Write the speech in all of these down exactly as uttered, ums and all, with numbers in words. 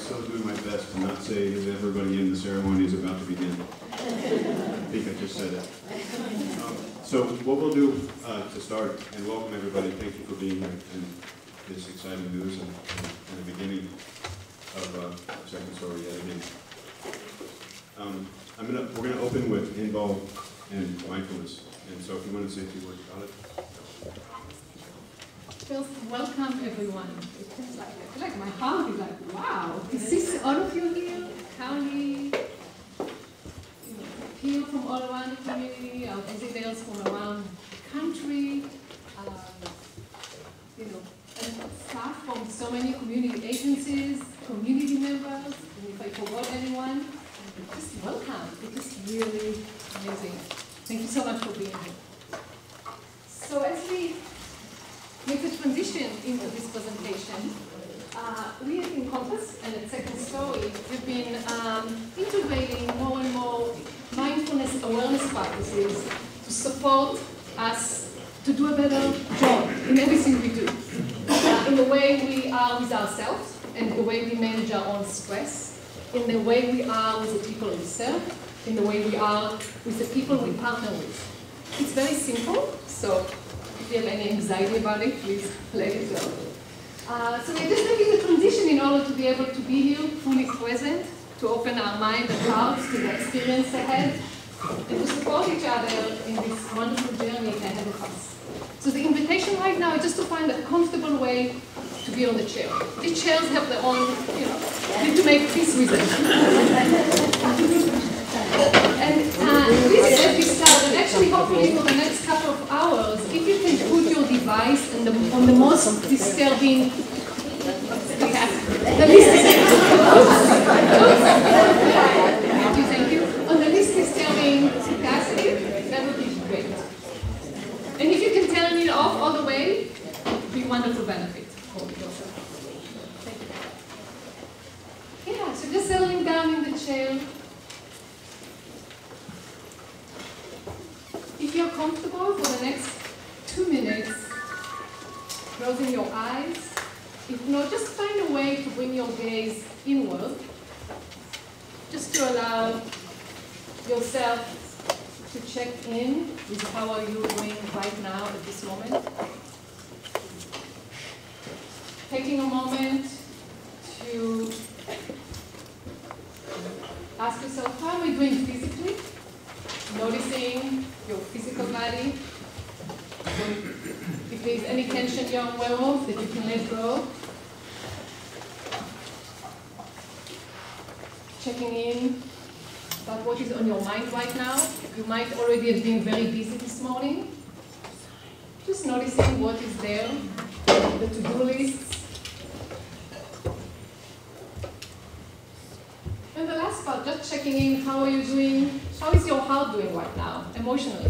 still doing my best to not say, is everybody in, the ceremony is about to begin. I think I just said it. Um, so what we'll do uh, to start, and welcome everybody, thank you for being here, and this exciting news and, and, and the beginning of uh, Second Story yet again. Um, I'm gonna, we're going to open with involve and mindfulness, and so if you want to say a few words about it. First, welcome everyone. It feels like, I feel like my heart is like, wow, is this all of you here? County, you know, people from all around the community, our visitors from around the country, um, you know, and staff from so many community agencies, community members, and if I forgot anyone, just welcome. It is really amazing. Thank you so much for being here. So as we make a transition into this presentation, uh, we at Encompass and at Second Story have been um, integrating more and more mindfulness awareness practices to support us to do a better job in everything we do. Uh, in the way we are with ourselves, and the way we manage our own stress, in the way we are with the people we serve, in the way we are with the people we partner with. It's very simple, so if you have any anxiety about it, please let it go. Uh, so we're just making the transition in order to be able to be here, fully present, to open our mind and hearts to the experience ahead, and to support each other in this wonderful journey ahead of us. So the invitation right now is just to find a comfortable way to be on the chair. These chairs have their own, you know, you need to make peace with them. And uh, this is as we start, and actually hopefully for the next couple of hours, if you can put your device on the, on the most disturbing, the least thank you, thank you, on the least disturbing capacity, that would be great. And if you can turn it off all the way, it would be wonderful benefit for yourself. Thank you. Yeah, so just settling down in the chair. If you're comfortable for the next two minutes, closing your eyes, if not, just find a way to bring your gaze inward, just to allow yourself to check in with how are you doing right now at this moment. Taking a moment to ask yourself, how am I doing physically? Noticing your physical body. If there's any tension you're aware of that you can let go. Checking in about what is on your mind right now. You might already have been very busy this morning. Just noticing what is there, the to-do lists. And the last part, just checking in, how are you doing? How is your heart doing right now, emotionally?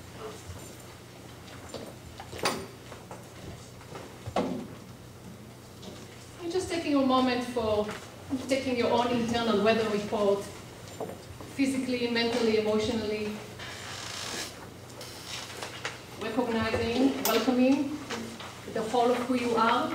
And just taking a moment for taking your own internal weather report, physically, mentally, emotionally, recognizing, welcoming the whole of who you are.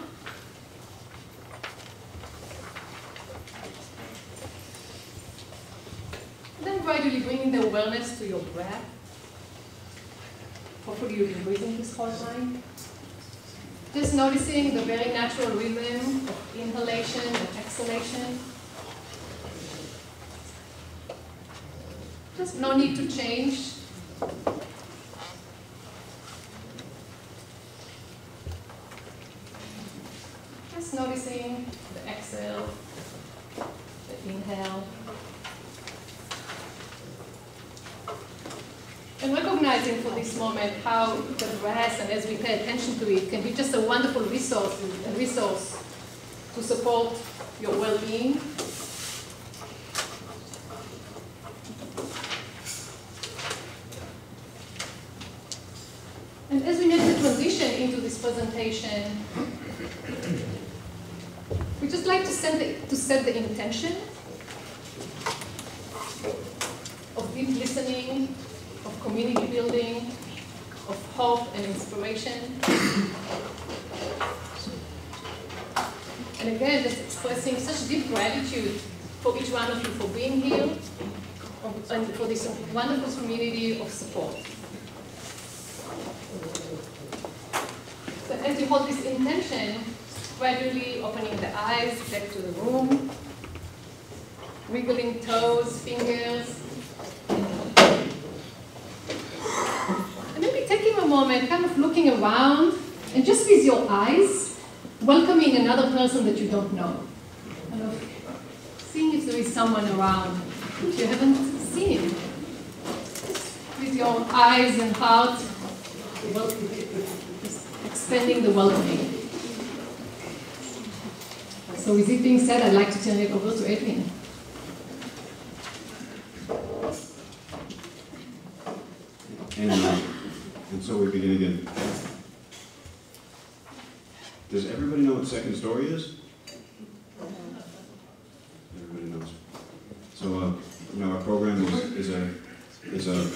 Then gradually bringing the awareness to your breath. Hopefully you've been breathing this whole time. Just noticing the very natural rhythm of inhalation and exhalation. Just no need to change. Just noticing the exhale, the inhale. And recognizing for this moment how the breath, and as we pay attention to it, can be just a wonderful resource, a resource to support your well-being. And as we make the transition into this presentation, we just like to set the, to set the intention of deep listening, of community building, of hope and inspiration. And And again, just expressing such deep gratitude for each one of you for being here and for this wonderful community of support. So as you hold this intention, gradually opening the eyes back to the room, wiggling toes, fingers, and maybe taking a moment, kind of looking around, and just with your eyes, welcoming another person that you don't know. Kind of seeing if there is someone around that you haven't seen. With your eyes and heart, just expanding the welcoming. So with it being said, I'd like to turn it over to Adrian. And, uh, and so we begin again. Does everybody know what second story is? Everybody knows. So, uh, you know, our program is, is a, is a,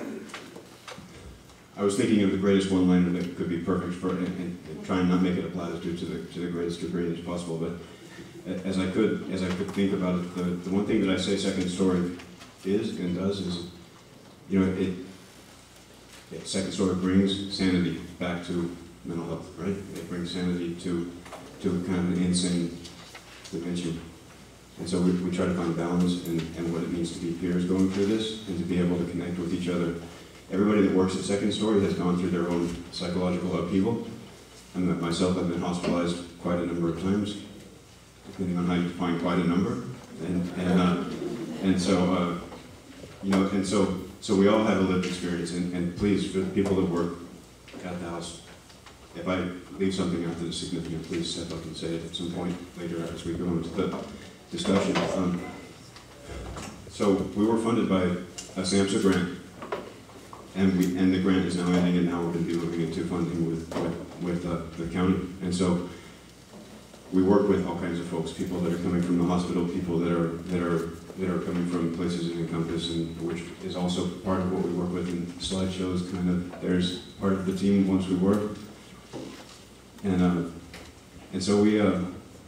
I was thinking of the greatest one-liner that could be perfect for it, and, and, and trying not make it a platitude to the, to the greatest degree as possible, but as I could, as I could think about it, the, the one thing that I say second story is and does is, you know, it, it second story brings sanity back to mental health, right? It brings sanity to, to kind of an insane dimension. And so we, we try to find balance in, in what it means to be peers going through this and to be able to connect with each other. Everybody that works at Second Story has gone through their own psychological upheaval. And myself, I've been hospitalized quite a number of times, depending on how you define quite a number. And, and, uh, and so, uh, you know, and so, so we all have a lived experience. And, and please, for the people that work at the house, if I leave something out that is significant, please step up and say it at some point later as we go into the discussion. Um, so we were funded by a SAMHSA grant, and we and the grant is now ending, and now we're going to be moving into funding with with, with uh, the county. And so we work with all kinds of folks, people that are coming from the hospital, people that are that are that are coming from places in Encompass, and which is also part of what we work with in slideshows. Kind of there's part of the team once we work. And uh, and so we, uh,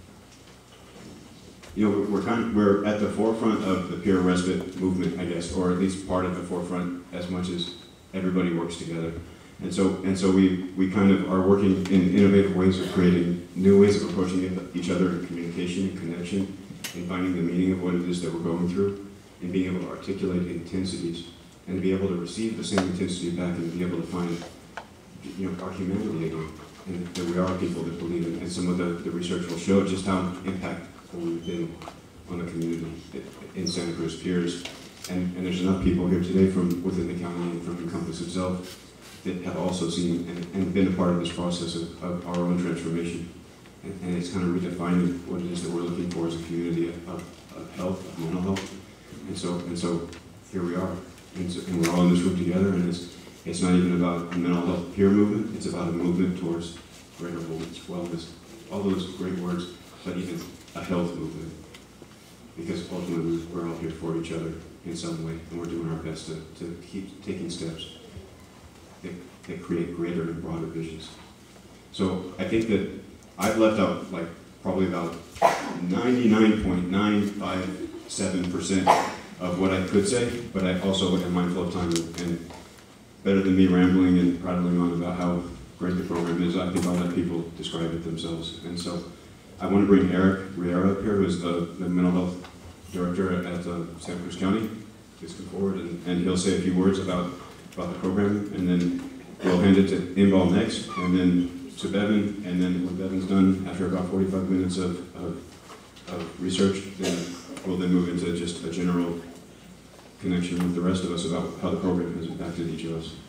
you know, we're kind of, we're at the forefront of the peer respite movement, I guess, or at least part of the forefront, as much as everybody works together. And so and so we we kind of are working in innovative ways of creating new ways of approaching each other in communication and connection, and finding the meaning of what it is that we're going through, and being able to articulate intensities, and to be able to receive the same intensity back, and to be able to find, you know, our humanity again. And that we are people that believe in, and some of the, the research will show just how impactful we've been on the community in Santa Cruz peers. And, and there's enough people here today from within the county and from Encompass itself that have also seen and, and been a part of this process of, of our own transformation. And, and it's kind of redefining what it is that we're looking for as a community of, of, of health, of mental health. And so, and so here we are. And, so, and we're all in this room together, and it's It's not even about a mental health peer movement, it's about a movement towards greater wellness, wellness, all those great words, but even a health movement. Because ultimately we're all here for each other in some way, and we're doing our best to, to keep taking steps that, that create greater and broader visions. So I think that I've left out like probably about ninety-nine point nine five seven percent of what I could say, but I also am mindful of time, and, and better than me rambling and prattling on about how great the program is, I think I'll let people describe it themselves. And so I want to bring Eric Riera up here, who is the, the mental health director at uh, Santa Cruz County. Please come forward, and, and he'll say a few words about, about the program, and then we'll hand it to Imbal next, and then to Bevan, and then when Bevan's done, after about forty-five minutes of, of, of research, then we'll then move into just a general connection with the rest of us about how the program has impacted each of us.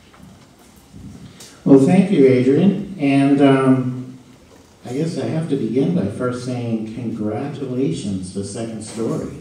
Well, thank you, Adrian. And um, I guess I have to begin by first saying congratulations to Second Story.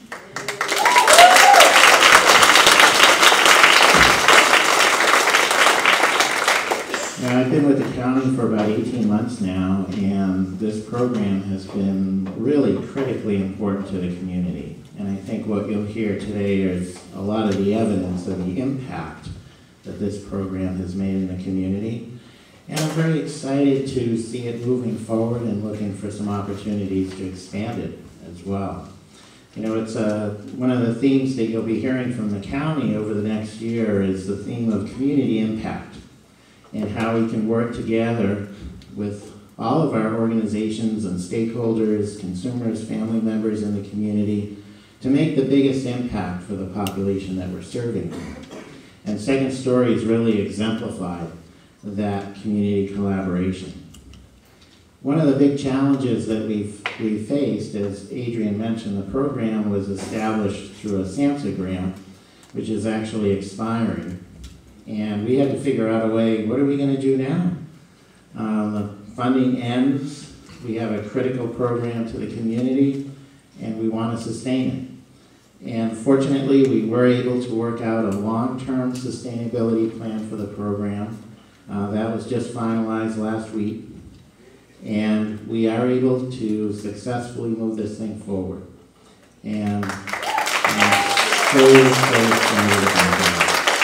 Now, I've been with the county for about eighteen months now, and this program has been really critically important to the community. And I think what you'll hear today is a lot of the evidence of the impact that this program has made in the community. And I'm very excited to see it moving forward and looking for some opportunities to expand it as well. You know, it's uh, one of the themes that you'll be hearing from the county over the next year is the theme of community impact and how we can work together with all of our organizations and stakeholders, consumers, family members in the community to make the biggest impact for the population that we're serving. And Second Story has really exemplified that community collaboration. One of the big challenges that we've, we've faced, as Adrian mentioned, the program was established through a SAMHSA grant, which is actually expiring. And we had to figure out a way, what are we going to do now? Um, the funding ends, we have a critical program to the community, and we want to sustain it. And fortunately, we were able to work out a long-term sustainability plan for the program. Uh, that was just finalized last week. And we are able to successfully move this thing forward. And I'm so, so excited about that.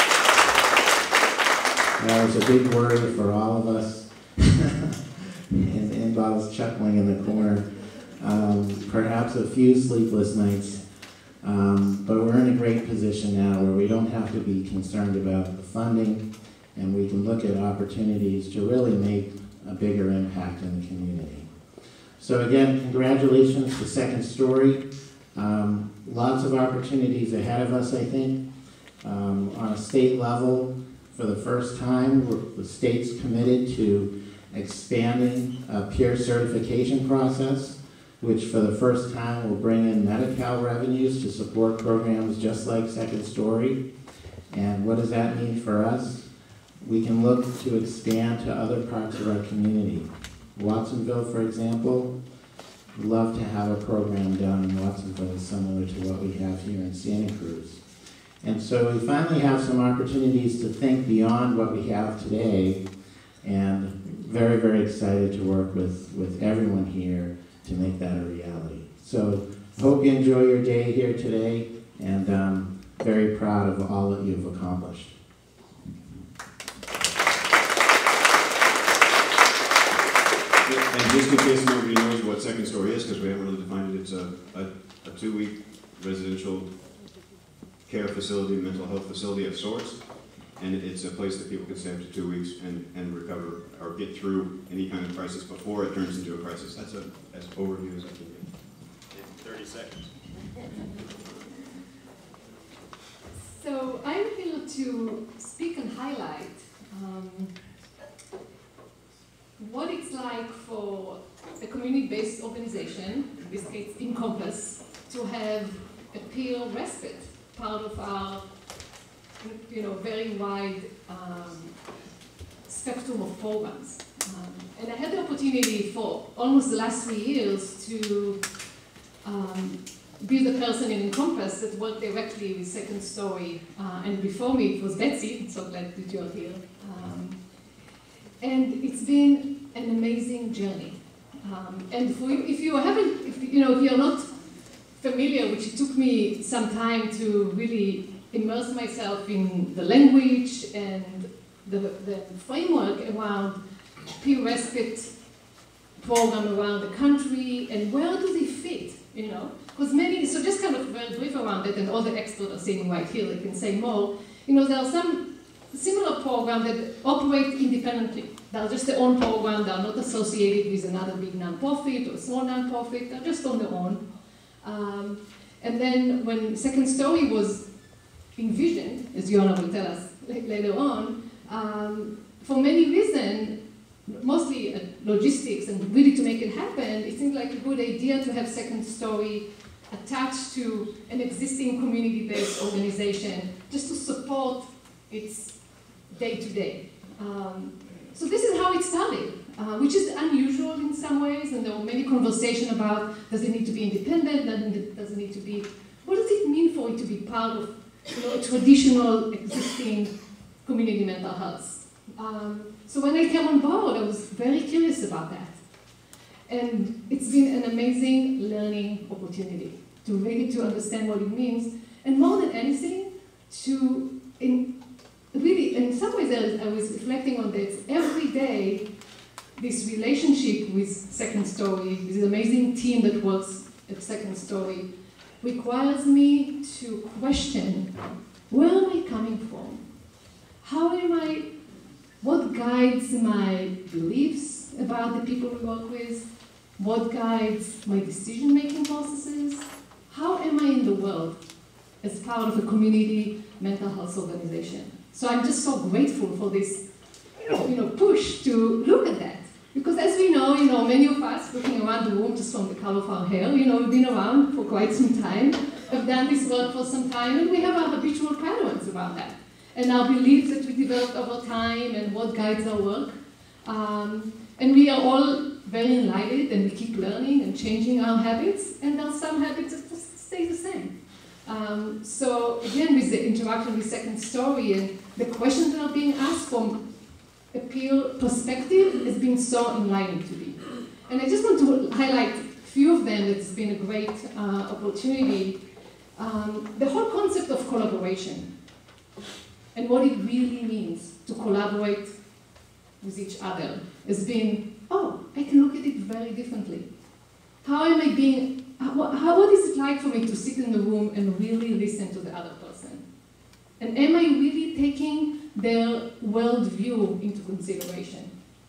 That was a big worry for all of us. And Inbal's chuckling in the corner. Um, perhaps a few sleepless nights. Um, but we're in a great position now where we don't have to be concerned about the funding, and we can look at opportunities to really make a bigger impact in the community. So again, congratulations to Second Story. Um, lots of opportunities ahead of us, I think. Um, on a state level, for the first time, we're, the state's committed to expanding a peer certification process, which for the first time will bring in Medi-Cal revenues to support programs just like Second Story. And what does that mean for us? We can look to expand to other parts of our community. Watsonville, for example, would love to have a program down in Watsonville similar to what we have here in Santa Cruz. And so we finally have some opportunities to think beyond what we have today, and very, very excited to work with, with everyone here to make that a reality. So hope you enjoy your day here today, and um, very proud of all that you've accomplished. And just in case nobody knows what Second Story is, because we haven't really defined it, it's a, a, a two-week residential care facility, mental health facility of sorts. And it's a place that people can stay up to two weeks and, and recover or get through any kind of crisis before it turns into a crisis. That's a, as overview as I can get in thirty seconds. So I'm here to speak and highlight um, what it's like for a community-based organization, in this case Encompass, to have a peer respite, part of our you know, very wide um, spectrum of programs. Um, and I had the opportunity for almost the last three years to um, be the person in Encompass that worked directly with Second Story. Uh, and before me it was Betsy, I'm so glad that you're here. Um, and it's been an amazing journey. Um, and for you, if you haven't, if, you know, if you're not familiar, which it took me some time to really immerse myself in the language and the, the framework around peer respite program around the country, and where do they fit, you know? Because many, so just kind of very brief around it, and all the experts are sitting right here, they can say more. You know, there are some similar programs that operate independently. They're just their own program, they're not associated with another big nonprofit or a small nonprofit, they're just on their own. Um, and then when Second Story was envisioned, as Yona will tell us later on, um, for many reasons, mostly uh, logistics and really to make it happen, it seemed like a good idea to have Second Story attached to an existing community-based organization just to support its day-to-day. Um, so this is how it started, uh, which is unusual in some ways, and there were many conversations about does it need to be independent, does it need to be, what does it mean for it to be part of you know, a traditional existing community mental health. Um, so when I came on board, I was very curious about that. And it's been an amazing learning opportunity to really to understand what it means, and more than anything, to in, really, in some ways, I was reflecting on this every day. This relationship with Second Story, with this amazing team that works at Second Story, requires me to question, where am I coming from? How am I, what guides my beliefs about the people we work with? What guides my decision-making processes? How am I in the world as part of a community mental health organization? So I'm just so grateful for this, you know, push to look at that. Because as we know, you know, many of us looking around the room just from the color of our hair, you know, we've been around for quite some time, have done this work for some time, and we have our habitual patterns about that. And our beliefs that we developed over time and what guides our work. Um, and we are all very enlightened and we keep learning and changing our habits, and there are some habits that just stay the same. Um, so again, with the interaction with Second Story and the questions that are being asked from a peer perspective has been so enlightening to me. And I just want to highlight a few of them. It's been a great uh, opportunity. Um, the whole concept of collaboration and what it really means to collaborate with each other has been, oh, I can look at it very differently. How am I being, how, how, what is it like for me to sit in the room and really listen to the other person? And am I really taking their worldview into consideration?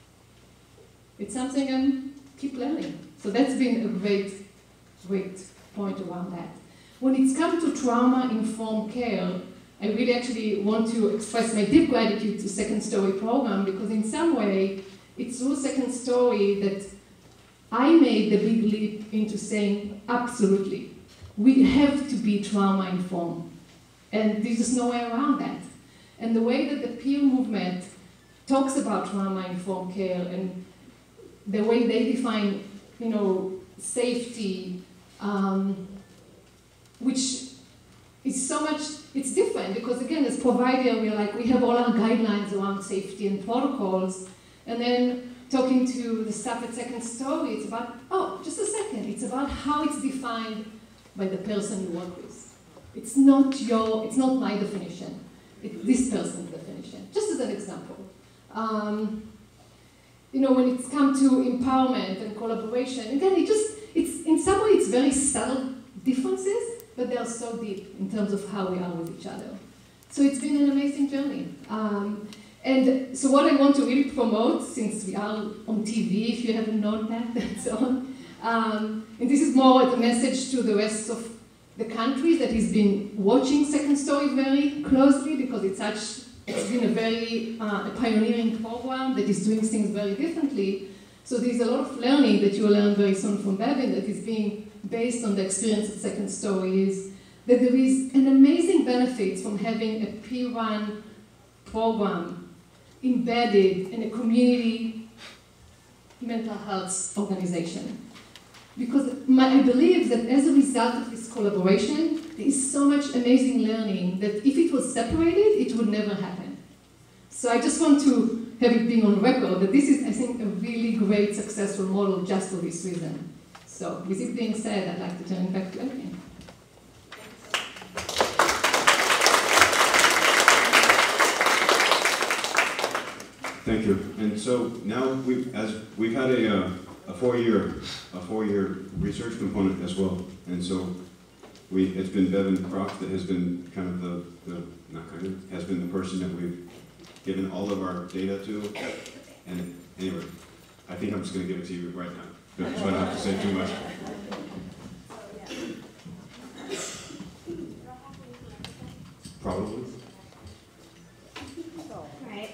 It's something I keep learning. So that's been a great, great point around that. When it's come to trauma-informed care, I really actually want to express my deep gratitude to Second Story program, because in some way, it's through Second Story that I made the big leap into saying, absolutely, we have to be trauma-informed. And there's just no way around that. And the way that the peer movement talks about trauma-informed care and the way they define, you know, safety, um, which is so much, it's different because again, as provider, we're like, we have all our guidelines around safety and protocols, and then talking to the staff at Second Story, it's about, oh, just a second, it's about how it's defined by the person you work with. It's not your, it's not my definition. It's this person's definition, just as an example. Um, you know, when it's come to empowerment and collaboration, again, it just, it's, in some way, it's very subtle differences, but they are so deep in terms of how we are with each other. So it's been an amazing journey. Um, and so what I want to really promote, since we are on T V, if you haven't known that, and so on, um, and this is more a message to the rest of the country that has been watching Second Story very closely, because it's such, it's been a very uh, a pioneering program that is doing things very differently. So there's a lot of learning that you will learn very soon from Bevin that is being based on the experience of Second Story, is that there is an amazing benefit from having a peer-run program embedded in a community mental health organization. Because my, I believe that as a result of this collaboration, there is so much amazing learning that if it was separated, it would never happen. So I just want to have it being on record that this is, I think, a really great successful model just for this reason. So with it being said, I'd like to turn it back to Evelyn. Thank you. And so now we, as we've had a, uh, a four-year, a four-year research component as well, and so we, it's been Bevan Croft that has been kind of the, the not kind of, has been the person that we've given all of our data to. And anyway, I think I'm just going to give it to you right now, so I don't have to say too much. Probably. All right.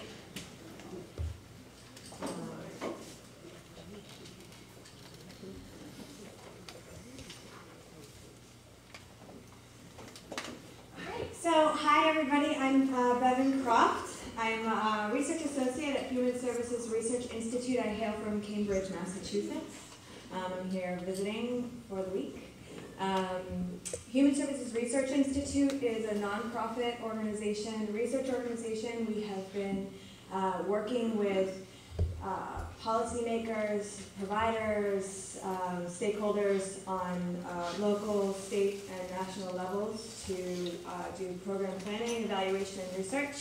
So, hi everybody, I'm uh, Bevan Croft. I'm a research associate at Human Services Research Institute. I hail from Cambridge, Massachusetts. Um, I'm here visiting for the week. Um, Human Services Research Institute is a nonprofit organization, research organization. We have been uh, working with uh, policymakers, providers, um, stakeholders on uh, local, state, and national levels to uh, do program planning, evaluation, and research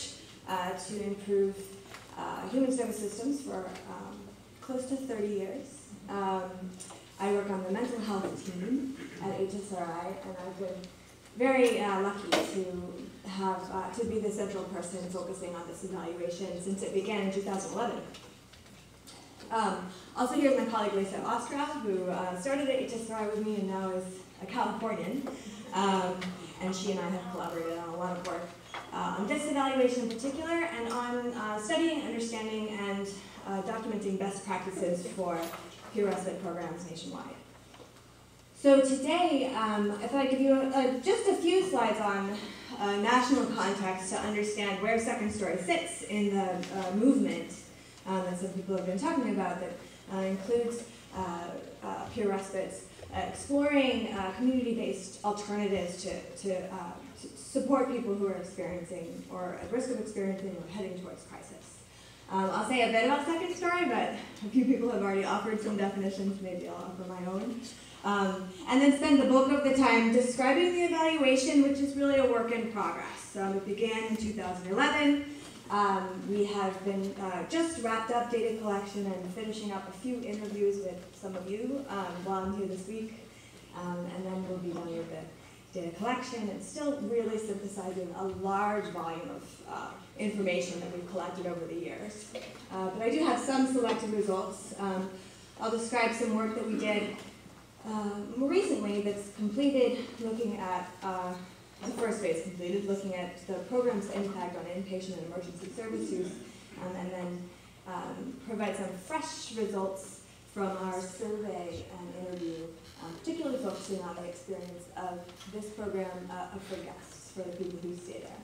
uh, to improve uh, human service systems for um, close to thirty years. Um, I work on the mental health team at H S R I, and I've been very uh, lucky to have uh, to be the central person focusing on this evaluation since it began in two thousand eleven. Um, also here's my colleague Lisa Ostrow, who uh, started at H S R I with me and now is a Californian. Um, and she and I have collaborated on a lot of work uh, on this evaluation in particular, and on uh, studying, understanding, and uh, documenting best practices for peer respite programs nationwide. So today, um, I thought I'd give you a, a, just a few slides on uh, national context to understand where Second Story sits in the uh, movement um, that some people have been talking about that uh, includes uh, uh, peer respites, uh, exploring uh, community-based alternatives to, to, uh, to support people who are experiencing or at risk of experiencing or heading towards crisis. Um, I'll say a bit about Second Story, but a few people have already offered some definitions. Maybe I'll offer my own. Um, and then spend the bulk of the time describing the evaluation, which is really a work in progress. Um, it began in two thousand eleven. Um, we have been uh, just wrapped up data collection and finishing up a few interviews with some of you um, while I'm here this week. Um, and then we'll be done with the data collection and still really synthesizing a large volume of uh, information that we've collected over the years. Uh, but I do have some selected results. Um, I'll describe some work that we did Uh, more recently that's completed looking at, uh, the first phase completed, looking at the program's impact on inpatient and emergency service use, um, and then um, provide some fresh results from our survey and interview, um, particularly focusing on the experience of this program uh, for guests, for the people who stay there.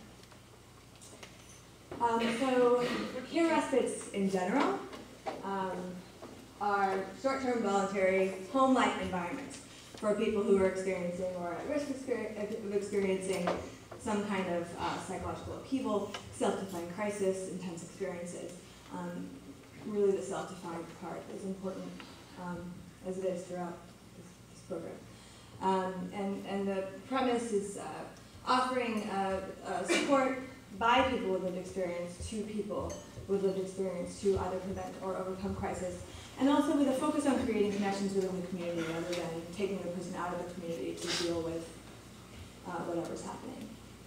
Um, so, peer respites in general um, are short-term voluntary home-like environments for people who are experiencing or at risk of experiencing some kind of uh, psychological upheaval, self-defined crisis, intense experiences. Um, really the self-defined part is important um, as it is throughout this, this program. Um, and, and the premise is uh, offering uh, uh, support by people with lived experience to people with lived experience to either prevent or overcome crisis, and also with a focus on creating connections within the community rather than taking the person out of the community to deal with uh, whatever's happening.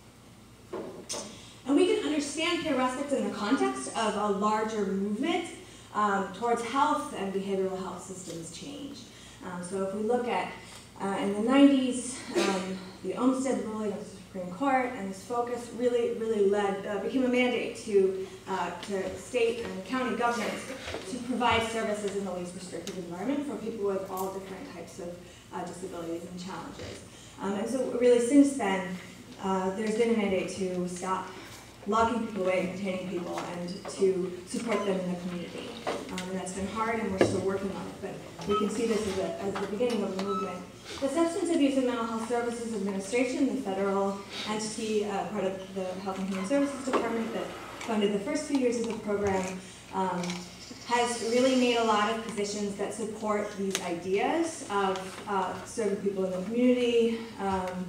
And we can understand peer respites in the context of a larger movement um, towards health and behavioral health systems change. Um, so if we look at, uh, in the nineties, um, the Olmstead ruling of the Supreme Court, and this focus really, really led, uh, became a mandate to, uh, to state and county governments to provide services in the least restrictive environment for people with all different types of uh, disabilities and challenges. Um, and so really since then, uh, there's been a mandate to stop locking people away and detaining people and to support them in the community. Um, and that's been hard and we're still working on it, but we can see this as, a, as the beginning of the movement. The Substance Abuse and Mental Health Services Administration, the federal entity, uh, part of the Health and Human Services Department that funded the first few years of the program, um, has really made a lot of positions that support these ideas of uh, serving people in the community, um,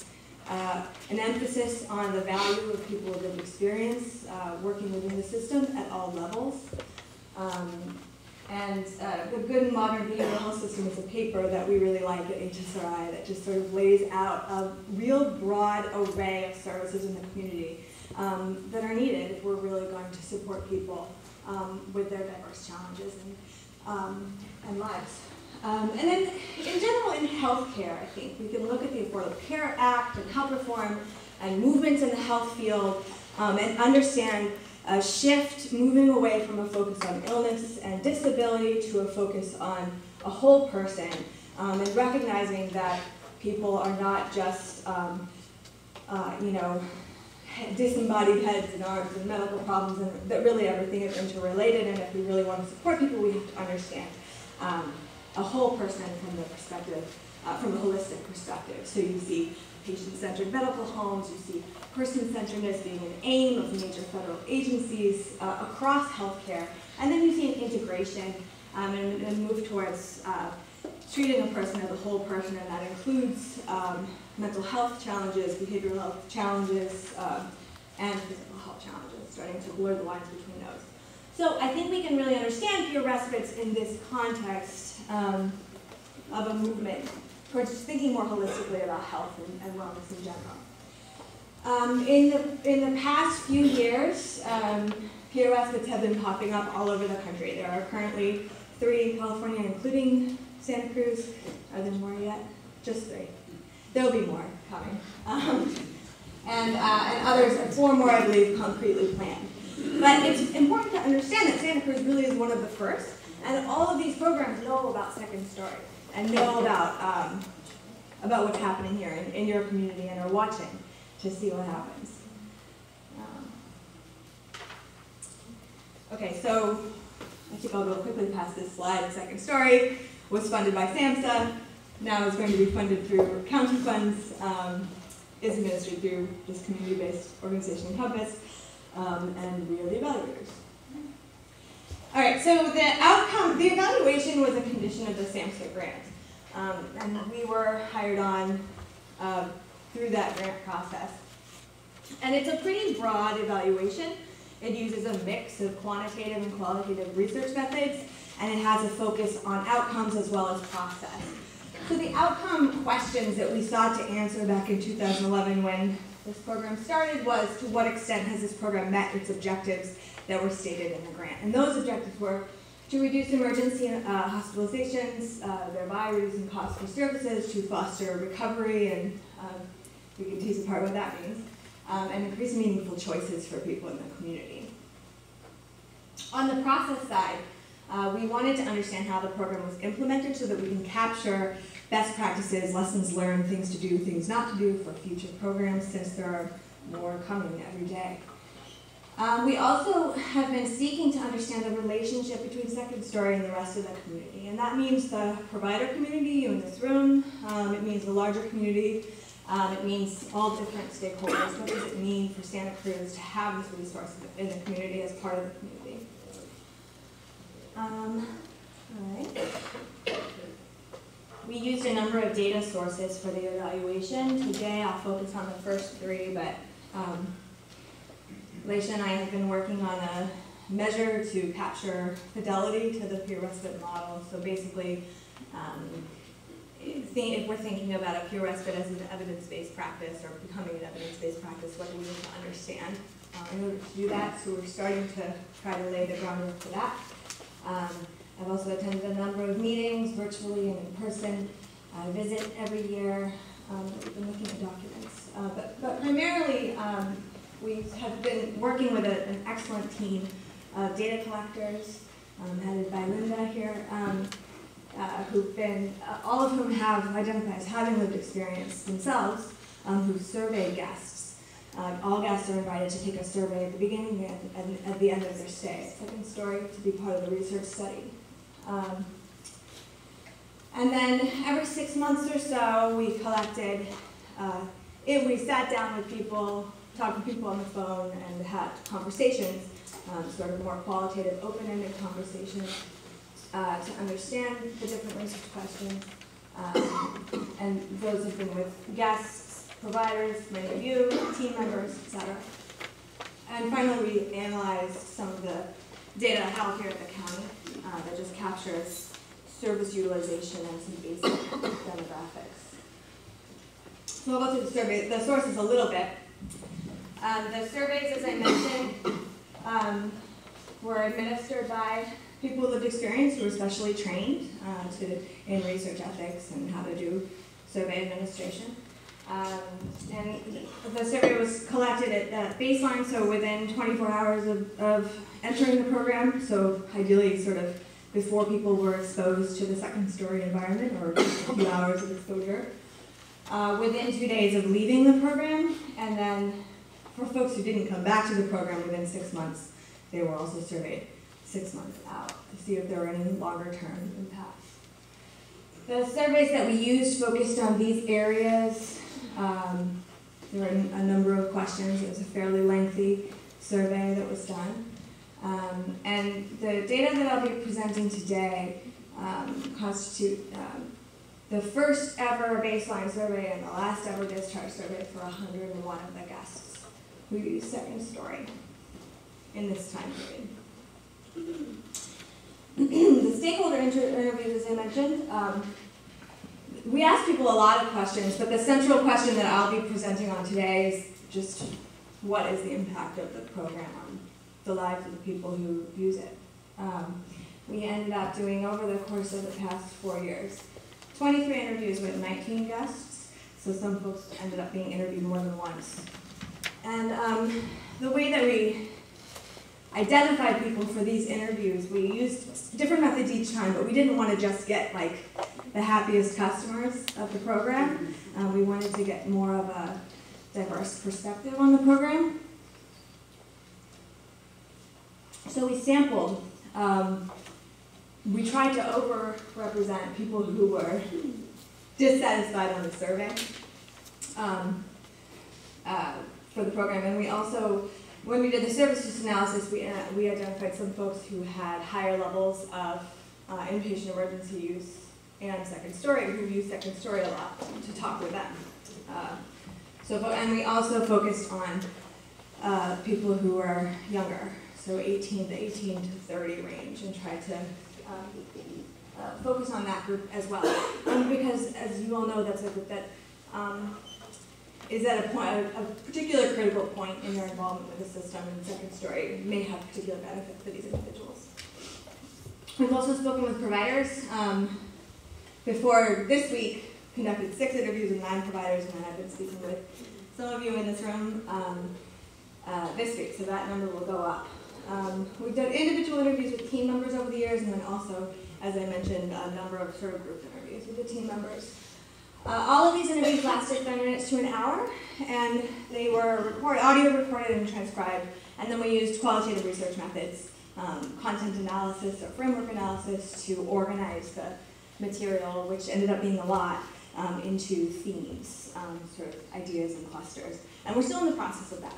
uh, an emphasis on the value of people with lived experience, uh, working within the system at all levels. Um, And uh, the Good Modern Behavioral Health System is a paper that we really like at H S R I that just sort of lays out a real broad array of services in the community um, that are needed if we're really going to support people um, with their diverse challenges and, um, and lives. Um, and then in general in healthcare, I think, we can look at the Affordable Care Act and health reform and movements in the health field um, and understand a shift moving away from a focus on illness and disability to a focus on a whole person, um, and recognizing that people are not just, um, uh, you know, disembodied heads and arms and medical problems, and that really everything is interrelated, and if we really want to support people, we have to understand um, a whole person from the perspective, uh, from a holistic perspective. So you see patient-centered medical homes, you see person-centeredness being an aim of major federal agencies uh, across healthcare, and then you see an integration um, and a move towards uh, treating a person as a whole person, and that includes um, mental health challenges, behavioral health challenges, uh, and physical health challenges, starting to blur the lines between those. So I think we can really understand peer respites in this context um, of a movement towards just thinking more holistically about health and, and wellness in general. Um, in, the, in the past few years, um, peer respites have been popping up all over the country. There are currently three in California, including Santa Cruz. Are there more yet? Just three. There'll be more coming. Um, and, uh, and others, four more, I believe, concretely planned. But it's important to understand that Santa Cruz really is one of the first, and all of these programs know about Second Story and know about, um, about what's happening here in, in your community and are watching to see what happens. Um, okay, so I think I'll go quickly past this slide. Second Story was funded by SAMHSA, now is going to be funded through county funds, um, is administered through this community-based organization, Encompass, um, and we are the evaluators. All right, so the outcome, the evaluation was a condition of the SAMHSA grant, um, and we were hired on uh, through that grant process. And it's a pretty broad evaluation. It uses a mix of quantitative and qualitative research methods, and it has a focus on outcomes as well as process. So the outcome questions that we sought to answer back in two thousand eleven when this program started was, to what extent has this program met its objectives that were stated in the grant? And those objectives were to reduce emergency uh, hospitalizations, uh, thereby reducing costs for services, to foster recovery, and um, we can tease apart what that means, um, and increase meaningful choices for people in the community. On the process side, uh, we wanted to understand how the program was implemented so that we can capture best practices, lessons learned, things to do, things not to do for future programs, since there are more coming every day. Um, we also have been seeking to understand the relationship between Second Story and the rest of the community. And that means the provider community, you in this room, um, it means the larger community, um, it means all different stakeholders. What does it mean for Santa Cruz to have this resource in the community as part of the community? Um, all right. We used a number of data sources for the evaluation. Today I'll focus on the first three, but um, Leisha and I have been working on a measure to capture fidelity to the peer respite model. So basically, um, if we're thinking about a peer respite as an evidence-based practice or becoming an evidence-based practice, what do we need to understand uh, in order to do that? So we're starting to try to lay the groundwork for that. Um, I've also attended a number of meetings, virtually and in person. I visit every year. Um, we've been looking at documents. Uh, but, but primarily, um, we have been working with a, an excellent team of data collectors, um, headed by Linda here, um, uh, who've been, uh, all of whom have identified as having lived experience themselves, um, who've surveyed guests. Uh, all guests are invited to take a survey at the beginning and, and at the end of their stay at Second Story to be part of the research study. Um, and then every six months or so, we collected, uh, it, we sat down with people, talked to people on the phone, and had conversations, um, sort of more qualitative, open-ended conversations uh, to understand the different research questions. Um, and those have been with guests, providers, many of you, team members, et cetera. And finally, we analyzed some of the data I have here at the county uh, that just captures service utilization and some basic demographics. So we'll go through the survey, the sources a little bit. Um, the surveys, as I mentioned, um, were administered by people with lived experience who were specially trained uh, to, in research ethics and how to do survey administration. Um, and the survey was collected at, at baseline, so within twenty-four hours of, of entering the program, so ideally sort of before people were exposed to the Second Story environment, or a few hours of exposure. Uh, within two days of leaving the program, and then for folks who didn't come back to the program within six months, they were also surveyed six months out to see if there were any longer-term impacts. The surveys that we used focused on these areas. Um, there were a number of questions. It was a fairly lengthy survey that was done. Um, and the data that I'll be presenting today um, constitute um, the first ever baseline survey and the last ever discharge survey for one hundred and one of the guests who use second story in this time period. The stakeholder inter interviews, as I mentioned, um, we asked people a lot of questions, but the central question that I'll be presenting on today is just what is the impact of the program on the lives of the people who use it. Um, we ended up doing, over the course of the past four years, twenty-three interviews with nineteen guests, so some folks ended up being interviewed more than once. And um, the way that we identified people for these interviews, we used different methods each time, but we didn't want to just get like the happiest customers of the program. Um, we wanted to get more of a diverse perspective on the program. So we sampled, um, we tried to over-represent people who were dissatisfied on the survey um, uh, for the program, and we also, when we did the services analysis, we, uh, we identified some folks who had higher levels of uh, inpatient emergency use and second story, who use second story a lot, to talk with them. Uh, so, and we also focused on uh, people who are younger, so eighteen to eighteen to thirty range, and tried to um, uh, focus on that group as well. Um, because, as you all know, that's a group that um, is at a point, a, a particular critical point in their involvement with the system, and second story may have particular benefit for these individuals. We've also spoken with providers. Um, before this week, conducted six interviews with nine providers, and then I've been speaking with some of you in this room um, uh, this week, so that number will go up. Um, we've done individual interviews with team members over the years, and then also, as I mentioned, a number of sort of group interviews with the team members. Uh, all of these interviews lasted thirty minutes to an hour, and they were record, audio recorded and transcribed, and then we used qualitative research methods, um, content analysis or framework analysis to organize the material, which ended up being a lot, um, into themes, um, sort of ideas and clusters. And we're still in the process of that.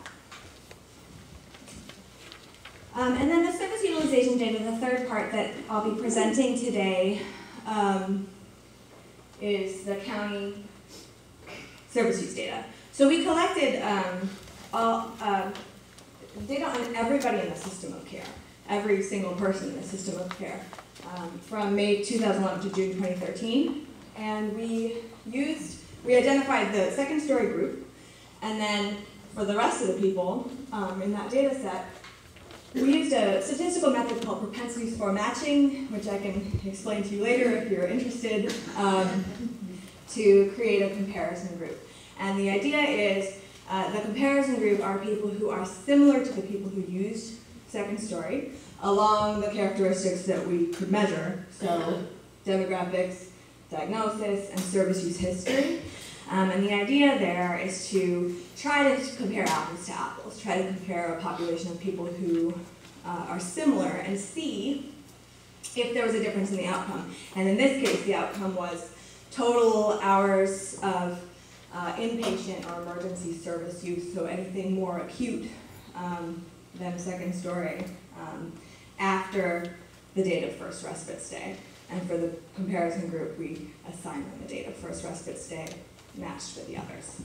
Um, and then the service utilization data, the third part that I'll be presenting today, um, is the county service use data. So we collected um, all, uh, data on everybody in the system of care, every single person in the system of care, um, from May two thousand eleven to June twenty thirteen. And we used, we identified the second story group, and then for the rest of the people um, in that data set, we used a statistical method called propensity score matching, which I can explain to you later if you're interested, um, to create a comparison group. And the idea is uh, the comparison group are people who are similar to the people who used second story along the characteristics that we could measure, so demographics, diagnosis, and service use history. Um, and the idea there is to try to compare apples to apples, try to compare a population of people who uh, are similar and see if there was a difference in the outcome. And in this case, the outcome was total hours of uh, inpatient or emergency service use, so anything more acute um, than second story um, after the date of first respite stay. And for the comparison group, we assigned them the date of first respite stay matched with the others.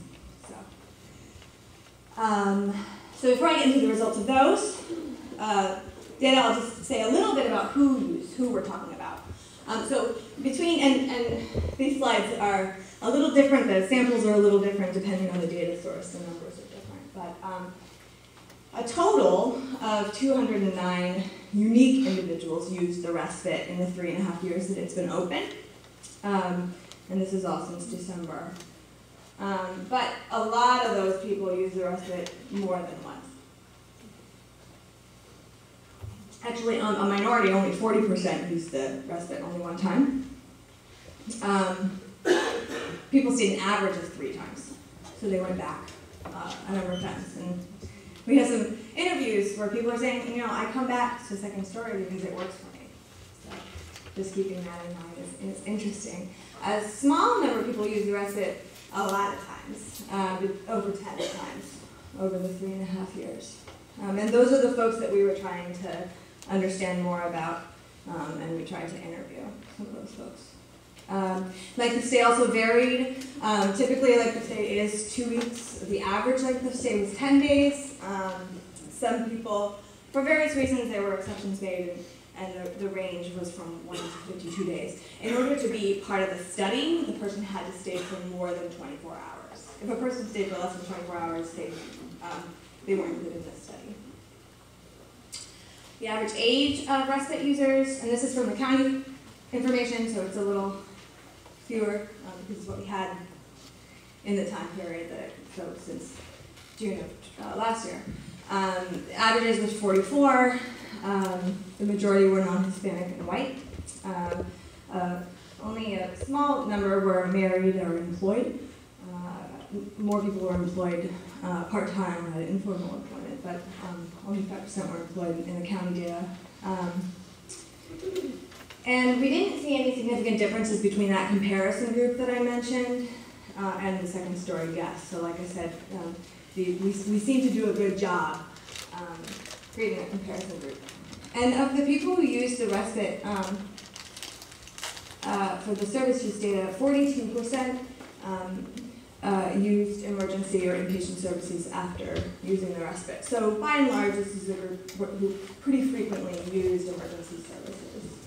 So, um, so before I get into the results of those uh, data, I'll just say a little bit about who use, who we're talking about. Um, so between, and, and these slides are a little different, the samples are a little different depending on the data source, the numbers are different. But um, a total of two hundred nine unique individuals used the respite in the three and a half years that it's been open. Um, and this is all since December. Um, but a lot of those people use the respite more than once. Actually, um, a minority, only forty percent used the respite only one time. Um, people stayed an average of three times. So they went back uh, a number of times. And we had some interviews where people are saying, you know, I come back to second story because it works for me. So just keeping that in mind is, is interesting. A small number of people use the respite a lot of times, um, over ten times over the three and a half years. Um, and those are the folks that we were trying to understand more about, um, and we tried to interview some of those folks. Um, length of stay also varied. Um, typically, length of stay is two weeks. The average length of stay was ten days. Um, some people, for various reasons, there were exceptions made, and the, the range was from one to fifty-two days. In order to be part of the study, the person had to stay for more than twenty-four hours. If a person stayed for less than twenty-four hours, they, um, they weren't included in the study. The average age of respite users, and this is from the county information, so it's a little fewer, um, because it's what we had in the time period that it showed since June of uh, last year. Um, the average age was forty-four. Um, the majority were non-Hispanic and white. Um, uh, only a small number were married or employed. Uh, more people were employed uh, part-time or had informal employment, but um, only five percent were employed in the county data. Um, and we didn't see any significant differences between that comparison group that I mentioned uh, and the second story guests. So like I said, um, the, we, we seem to do a good job um, creating a comparison group. And of the people who used the respite um, uh, for the service use data, forty-two percent um, uh, used emergency or inpatient services after using the respite. So by and large, this is a group who pretty frequently used emergency services.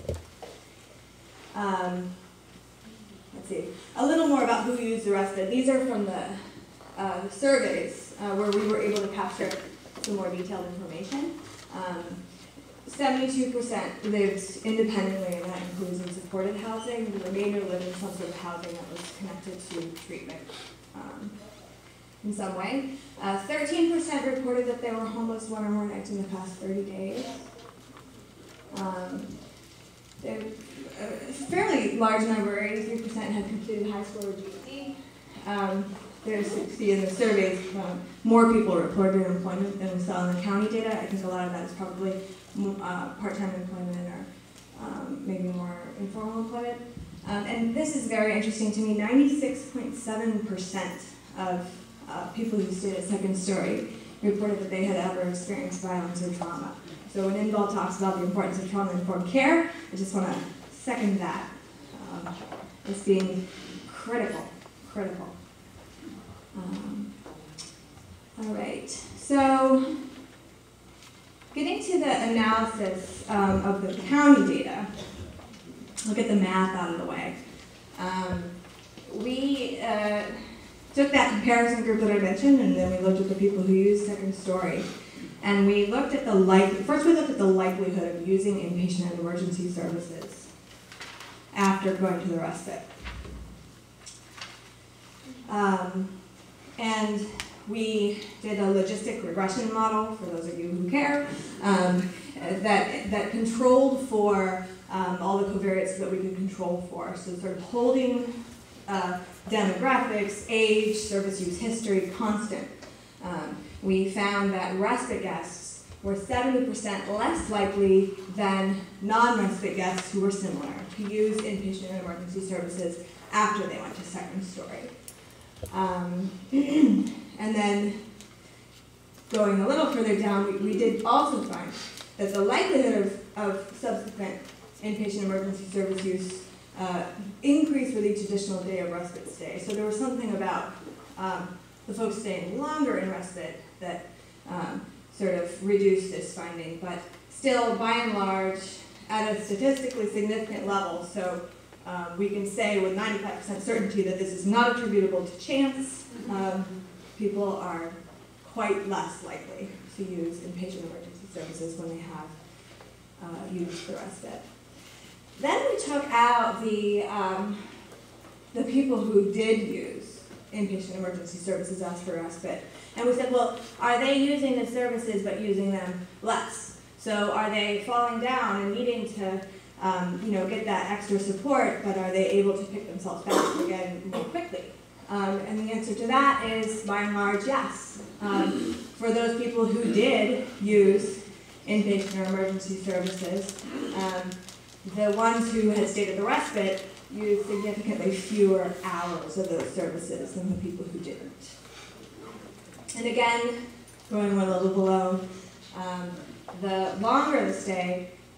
Um, let's see, a little more about who used the respite. These are from the, uh, the surveys uh, where we were able to capture some more detailed information. Um, seventy-two percent lived independently, and that includes in supported housing. The remainder lived in some sort of housing that was connected to treatment um, in some way. Uh, thirteen percent reported that they were homeless one or more nights in the past thirty days. Um, a fairly large number, eighty-three percent, had completed high school or G E D. Um, There's sixty in the surveys. Um, more people reported employment than we saw in the county data. I think a lot of that is probably uh, part-time employment or um, maybe more informal employment. Um, and this is very interesting to me. ninety-six point seven percent of uh, people who stayed at second story reported that they had ever experienced violence or trauma. So when Inbal talks about the importance of trauma-informed care, I just want to second that um, as being critical, critical. Um, all right, so getting to the analysis um, of the county data, I'll get the math out of the way. Um, we uh, took that comparison group that I mentioned, and then we looked at the people who used second story. And we looked at the like, first we looked at the likelihood of using inpatient and emergency services after going to the respite. Um, and we did a logistic regression model, for those of you who care, um, that, that controlled for um, all the covariates that we could control for. So sort of holding uh, demographics, age, service use history constant. Um, we found that respite guests were seventy percent less likely than non-respite guests who were similar to use inpatient and emergency services after they went to second story. Um, and then going a little further down, we, we did also find that the likelihood of, of subsequent inpatient emergency service use uh, increased with each additional day of respite stay. So there was something about um, the folks staying longer in respite that um, sort of reduced this finding, but still, by and large, at a statistically significant level. So um, we can say with ninety-five percent certainty that this is not attributable to chance. Um, people are quite less likely to use inpatient emergency services when they have uh, used the respite. Then we took out the, um, the people who did use inpatient emergency services as for respite. And we said, well, are they using the services but using them less? So are they falling down and needing to um, you know, get that extra support, but are they able to pick themselves back up again more quickly? Um, and the answer to that is, by and large, yes. Um, for those people who did use inpatient or emergency services, um, the ones who had stayed at the respite used significantly fewer hours of those services than the people who didn't. And again, going one level below, um, the longer the stay,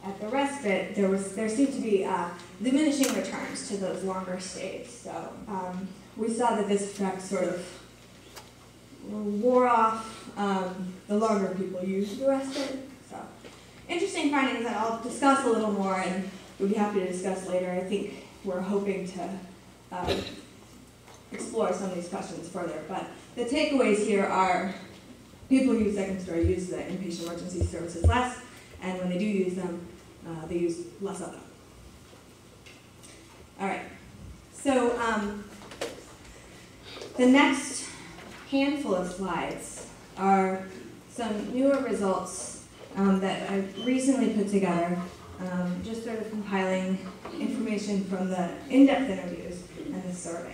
at the respite, there was there seemed to be uh, diminishing returns to those longer stays. So um, we saw that this effect sort of wore off um, the longer people used the respite. So interesting findings that I'll discuss a little more and would be happy to discuss later. I think we're hoping to uh, explore some of these questions further. But the takeaways here are people who use second story use the inpatient emergency services less, and when they do use them, uh, they use less of them. All right, so um, the next handful of slides are some newer results um, that I recently put together, um, just sort of compiling information from the in-depth interviews and the surveys.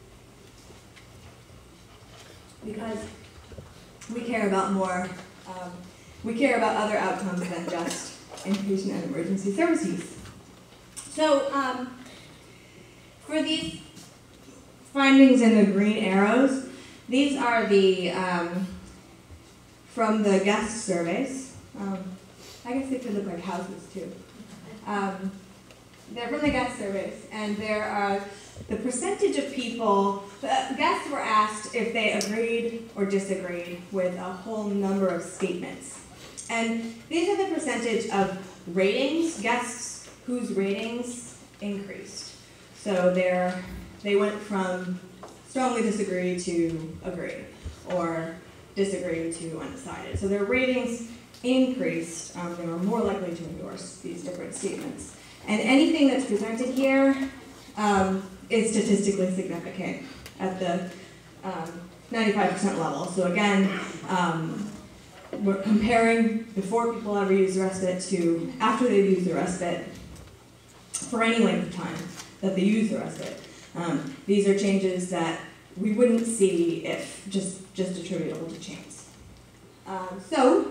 Because we care about more, um, we care about other outcomes than just inpatient and emergency service use. So um, for these findings in the green arrows, these are the, um, from the guest surveys. Um, I guess they could look like houses too. Um, they're from the guest surveys, and there are the percentage of people, uh, guests were asked if they agreed or disagreed with a whole number of statements. And these are the percentage of ratings, guests whose ratings increased. So they're, they went from strongly disagree to agree, or disagree to undecided. So their ratings increased. Um, they were more likely to endorse these different statements. And anything that's presented here um, is statistically significant at the um, ninety-five percent level. So again, um, we're comparing before people ever use the respite to after they've used the respite for any length of time that they use the respite. Um, these are changes that we wouldn't see if just, just attributable to chance. Um, so,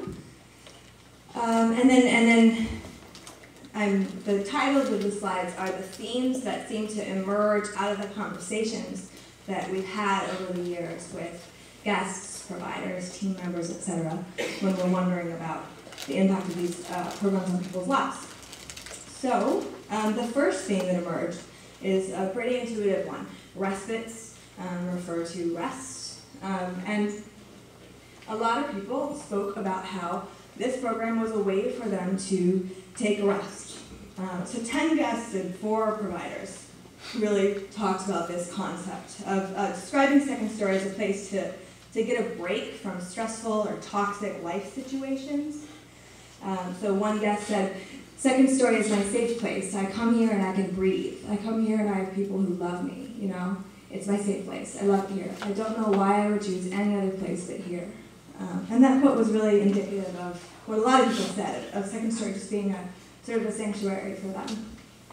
um, and then, and then I'm, the titles of the slides are the themes that seem to emerge out of the conversations that we've had over the years with guests, providers, team members, et cetera, when we're wondering about the impact of these uh, programs on people's lives. So, um, the first theme that emerged is a pretty intuitive one. Respites um, refer to rest, um, and a lot of people spoke about how this program was a way for them to take a rest. Um, so ten guests and four providers really talked about this concept of uh, describing Second Story as a place to, to get a break from stressful or toxic life situations. Um, so one guest said, Second Story is my safe place. I come here and I can breathe. I come here and I have people who love me, you know. It's my safe place. I love it here. I don't know why I would choose any other place but here. Um, and that quote was really indicative of what a lot of people said, of Second Story just being a sort of a sanctuary for them.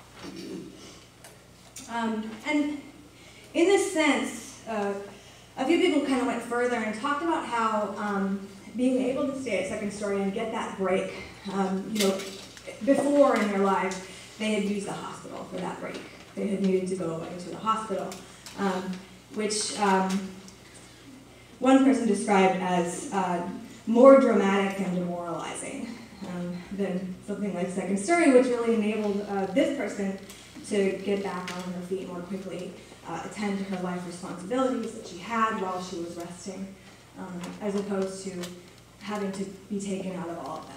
Um, and in this sense, uh, a few people kind of went further and talked about how um, being able to stay at Second Story and get that break, um, you know, before in their lives, they had used the hospital for that break. They had needed to go into the hospital, um, which um, one person described as uh, more dramatic and demoralizing um, than something like Second Story, which really enabled uh, this person to get back on her feet more quickly, uh, attend to her life responsibilities that she had while she was resting, um, as opposed to having to be taken out of all of that.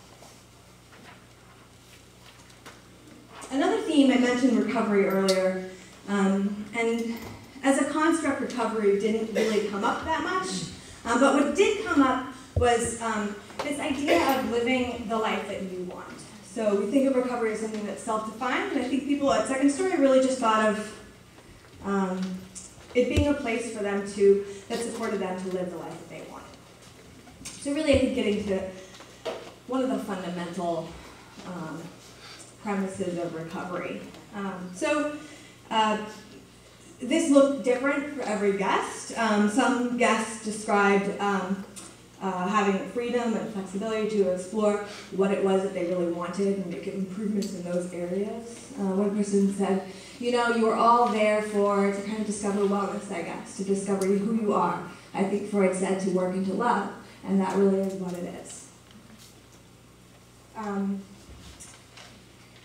Another theme, I mentioned recovery earlier, um, and as a construct, recovery didn't really come up that much, um, but what did come up was um, this idea of living the life that you want. So we think of recovery as something that's self-defined, and I think people at Second Story really just thought of um, it being a place for them to, that supported them to live the life that they wanted. So really, I think getting to one of the fundamental um, premises of recovery. Um, so uh, this looked different for every guest. Um, some guests described um, uh, having freedom and flexibility to explore what it was that they really wanted and make improvements in those areas. Uh, one person said, you know, you were all there for, to kind of discover wellness, I guess, to discover who you are. I think Freud said to work and to love, and that really is what it is. Um,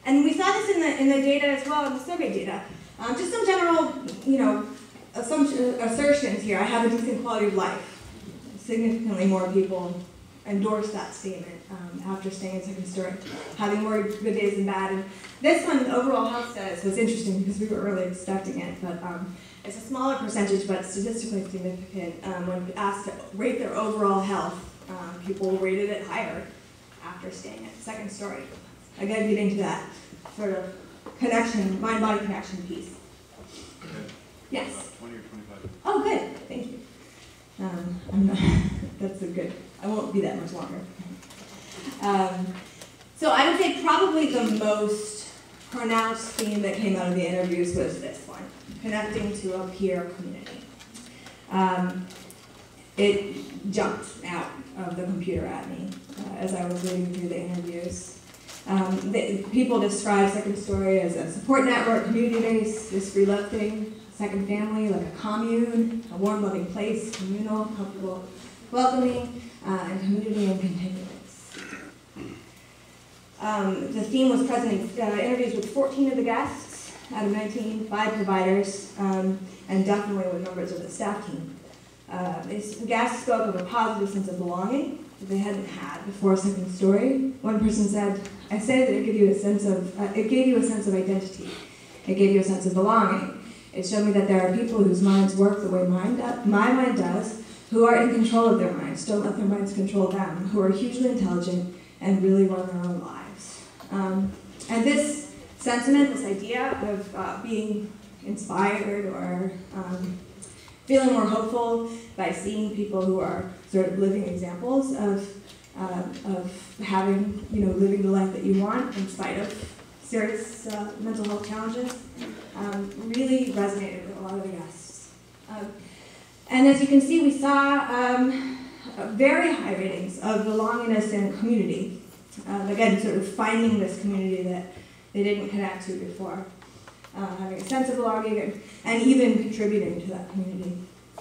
And we saw this in the, in the data as well, in the survey data. Um, just some general, you know, assumption, assertions here. I have a decent quality of life. Significantly more people endorse that statement um, after staying in second story, having more good days than bad. And this one, the overall health status, was interesting because we weren't really expecting it, but um, it's a smaller percentage, but statistically significant. Um, when asked to rate their overall health, um, people rated it higher after staying at second story. Again, getting to that sort of connection, mind-body connection piece. Okay. Yes? About twenty or twenty-five. Oh, good. Thank you. Um, I'm not, that's a good, I won't be that much longer. Um, so I would say probably the most pronounced theme that came out of the interviews was this one, connecting to a peer community. Um, it jumped out of the computer at me uh, as I was reading through the interviews. Um, the, people describe Second Story as a support network, community-based, this free love thing, second family, like a commune, a warm, loving place, communal, comfortable, welcoming, uh, and community and continuance. Um, the theme was present in uh, interviews with fourteen of the guests out of nineteen, five providers, um, and definitely with members of the staff team. Uh, these guests spoke of a positive sense of belonging that they hadn't had before Second Story. One person said, "I say that it gave you a sense of uh, it gave you a sense of identity. It gave you a sense of belonging. It showed me that there are people whose minds work the way mine do, my mind does, who are in control of their minds, don't let their minds control them, who are hugely intelligent and really run their own lives." Um, and this sentiment, this idea of uh, being inspired or um, feeling more hopeful by seeing people who are sort of living examples of, uh, of having, you know, living the life that you want in spite of serious uh, mental health challenges, um, really resonated with a lot of the guests. Um, and as you can see, we saw um, very high ratings of belongingness and community. Um, again, sort of finding this community that they didn't connect to before. Uh, having a sense of belonging and, and even contributing to that community.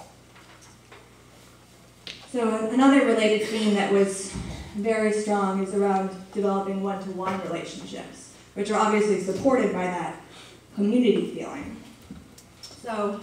So another related theme that was very strong is around developing one-to-one relationships, which are obviously supported by that community feeling. So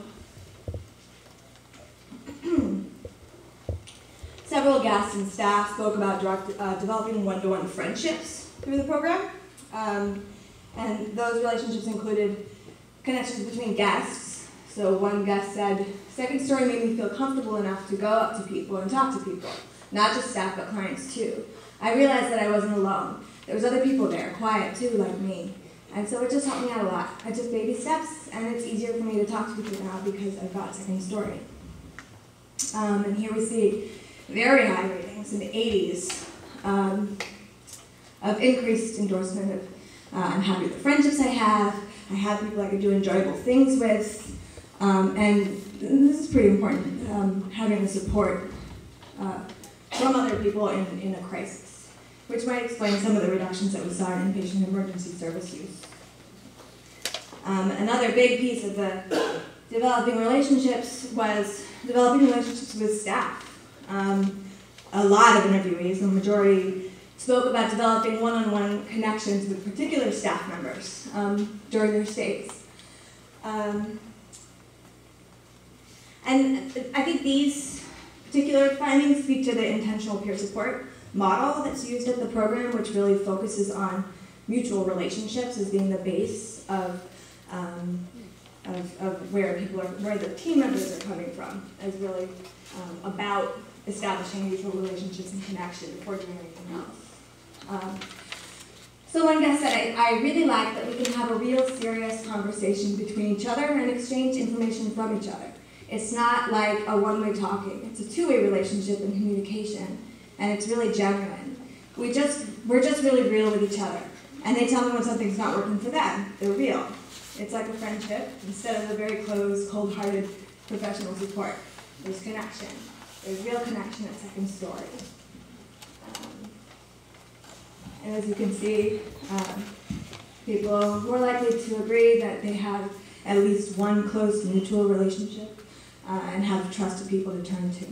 several guests and staff spoke about direct, uh, developing one-to-one friendships through the program. Um, and those relationships included connections between guests. So one guest said, "Second Story made me feel comfortable enough to go up to people and talk to people, not just staff, but clients too. I realized that I wasn't alone. There was other people there, quiet too, like me. And so it just helped me out a lot. I took baby steps, and it's easier for me to talk to people now because I've got Second Story." Um, and here we see very high ratings in the eighties um, of increased endorsement of uh, I'm happy with the friendships I have. I have people I can do enjoyable things with. Um, and this is pretty important, um, having the support uh, from other people in, in a crisis, which might explain some of the reductions that we saw in inpatient emergency service use. Um, another big piece of the developing relationships was developing relationships with staff. Um, a lot of interviewees, the majority, spoke about developing one-on-one connections with particular staff members um, during their stays. Um, and I think these particular findings speak to the intentional peer support model that's used at the program, which really focuses on mutual relationships as being the base of, um, of, of where people are, where the team members are coming from, as really um, about establishing mutual relationships and connection before doing anything else. Um, so one guest said, I, I really like that we can have a real serious conversation between each other and exchange information from each other. It's not like a one-way talking. It's a two-way relationship and communication, and it's really genuine. We just, we're just really real with each other. And they tell me when something's not working for them. They're real. It's like a friendship instead of a very closed, cold-hearted professional support. There's connection. There's real connection at Second Story. Um, and as you can see, um, people are more likely to agree that they have at least one close mutual relationship uh, and have trusted people to turn to.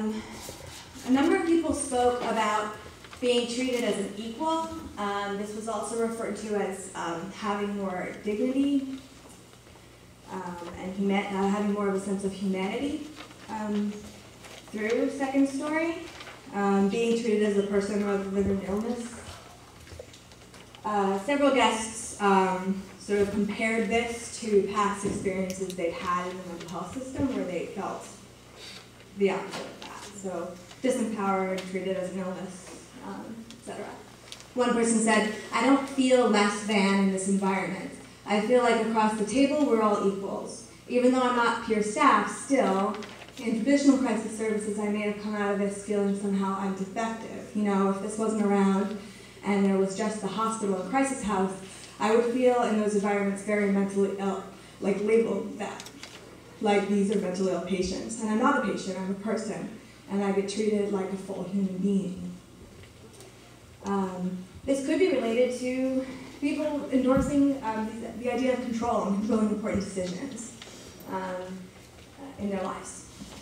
Um, a number of people spoke about being treated as an equal. Um, this was also referred to as um, having more dignity um, and huma- uh, having more of a sense of humanity um, through second story. Um, being treated as a person rather than an illness. Uh, several guests um, sort of compared this to past experiences they've had in the mental health system where they felt the opposite of that. So disempowered, treated as an illness, um, et cetera. One person said, "I don't feel less than in this environment. I feel like across the table we're all equals. Even though I'm not peer staff, still, in traditional crisis services, I may have come out of this feeling somehow I'm defective. You know, if this wasn't around and there was just the hospital or crisis house, I would feel in those environments very mentally ill, like labeled that, like these are mentally ill patients. And I'm not a patient, I'm a person, and I get treated like a full human being." Um, this could be related to people endorsing um, the, the idea of control and controlling important decisions um, in their lives.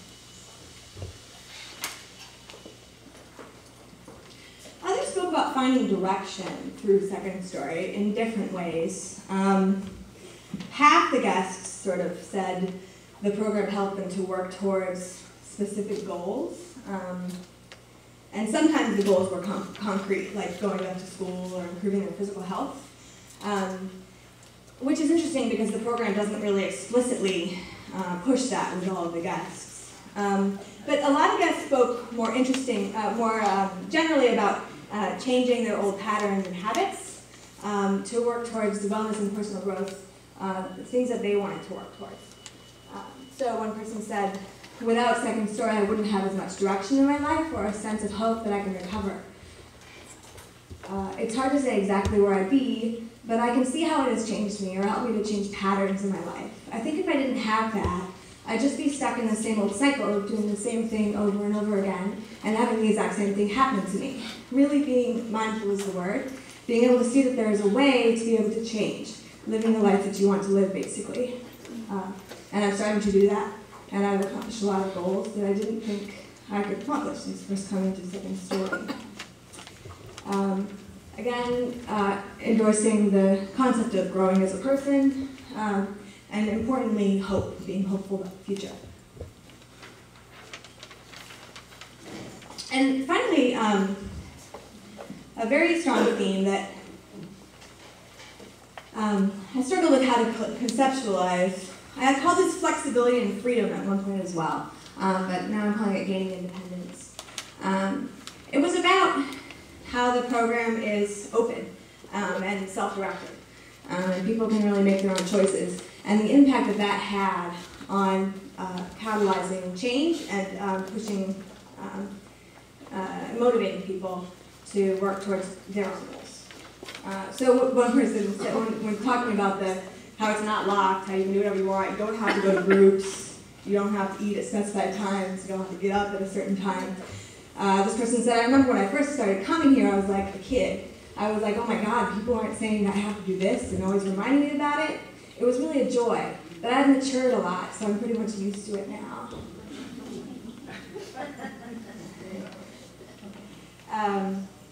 Others spoke about finding direction through second story in different ways. Um, half the guests sort of said the program helped them to work towards specific goals. Um, and sometimes the goals were con concrete, like going back to school or improving their physical health. Um, which is interesting because the program doesn't really explicitly uh, push that with all of the guests. Um, but a lot of guests spoke more interesting, uh, more um, generally about Uh, changing their old patterns and habits um, to work towards the wellness and personal growth, uh, the things that they wanted to work towards. Um, so one person said, "Without second story, I wouldn't have as much direction in my life or a sense of hope that I can recover. Uh, it's hard to say exactly where I'd be, but I can see how it has changed me or helped me to change patterns in my life. I think if I didn't have that, I'd just be stuck in the same old cycle of doing the same thing over and over again and having the exact same thing happen to me." Really being mindful is the word. Being able to see that there is a way to be able to change. Living the life that you want to live, basically. Uh, and I'm starting to do that. And I've accomplished a lot of goals that I didn't think I could accomplish since first coming to second story. Um, again, uh, endorsing the concept of growing as a person. Um, And importantly, hope, being hopeful about the future. And finally, um, a very strong theme that um, I struggled with how to conceptualize. I had called this flexibility and freedom at one point as well, um, but now I'm calling it gaining independence. Um, it was about how the program is open um, and self-directed, um, and people can really make their own choices. And the impact that that had on uh, catalyzing change and um, pushing, um, uh, motivating people to work towards their own goals. Uh, so one person said, when, when talking about the how it's not locked, how you can do whatever you want, you don't have to go to groups, you don't have to eat at specified times, you don't have to get up at a certain time. Uh, this person said, "I remember when I first started coming here, I was like a kid. I was like, oh my God, people aren't saying that I have to do this and always reminding me about it. It was really a joy, but I've matured a lot, so I'm pretty much used to it now." um,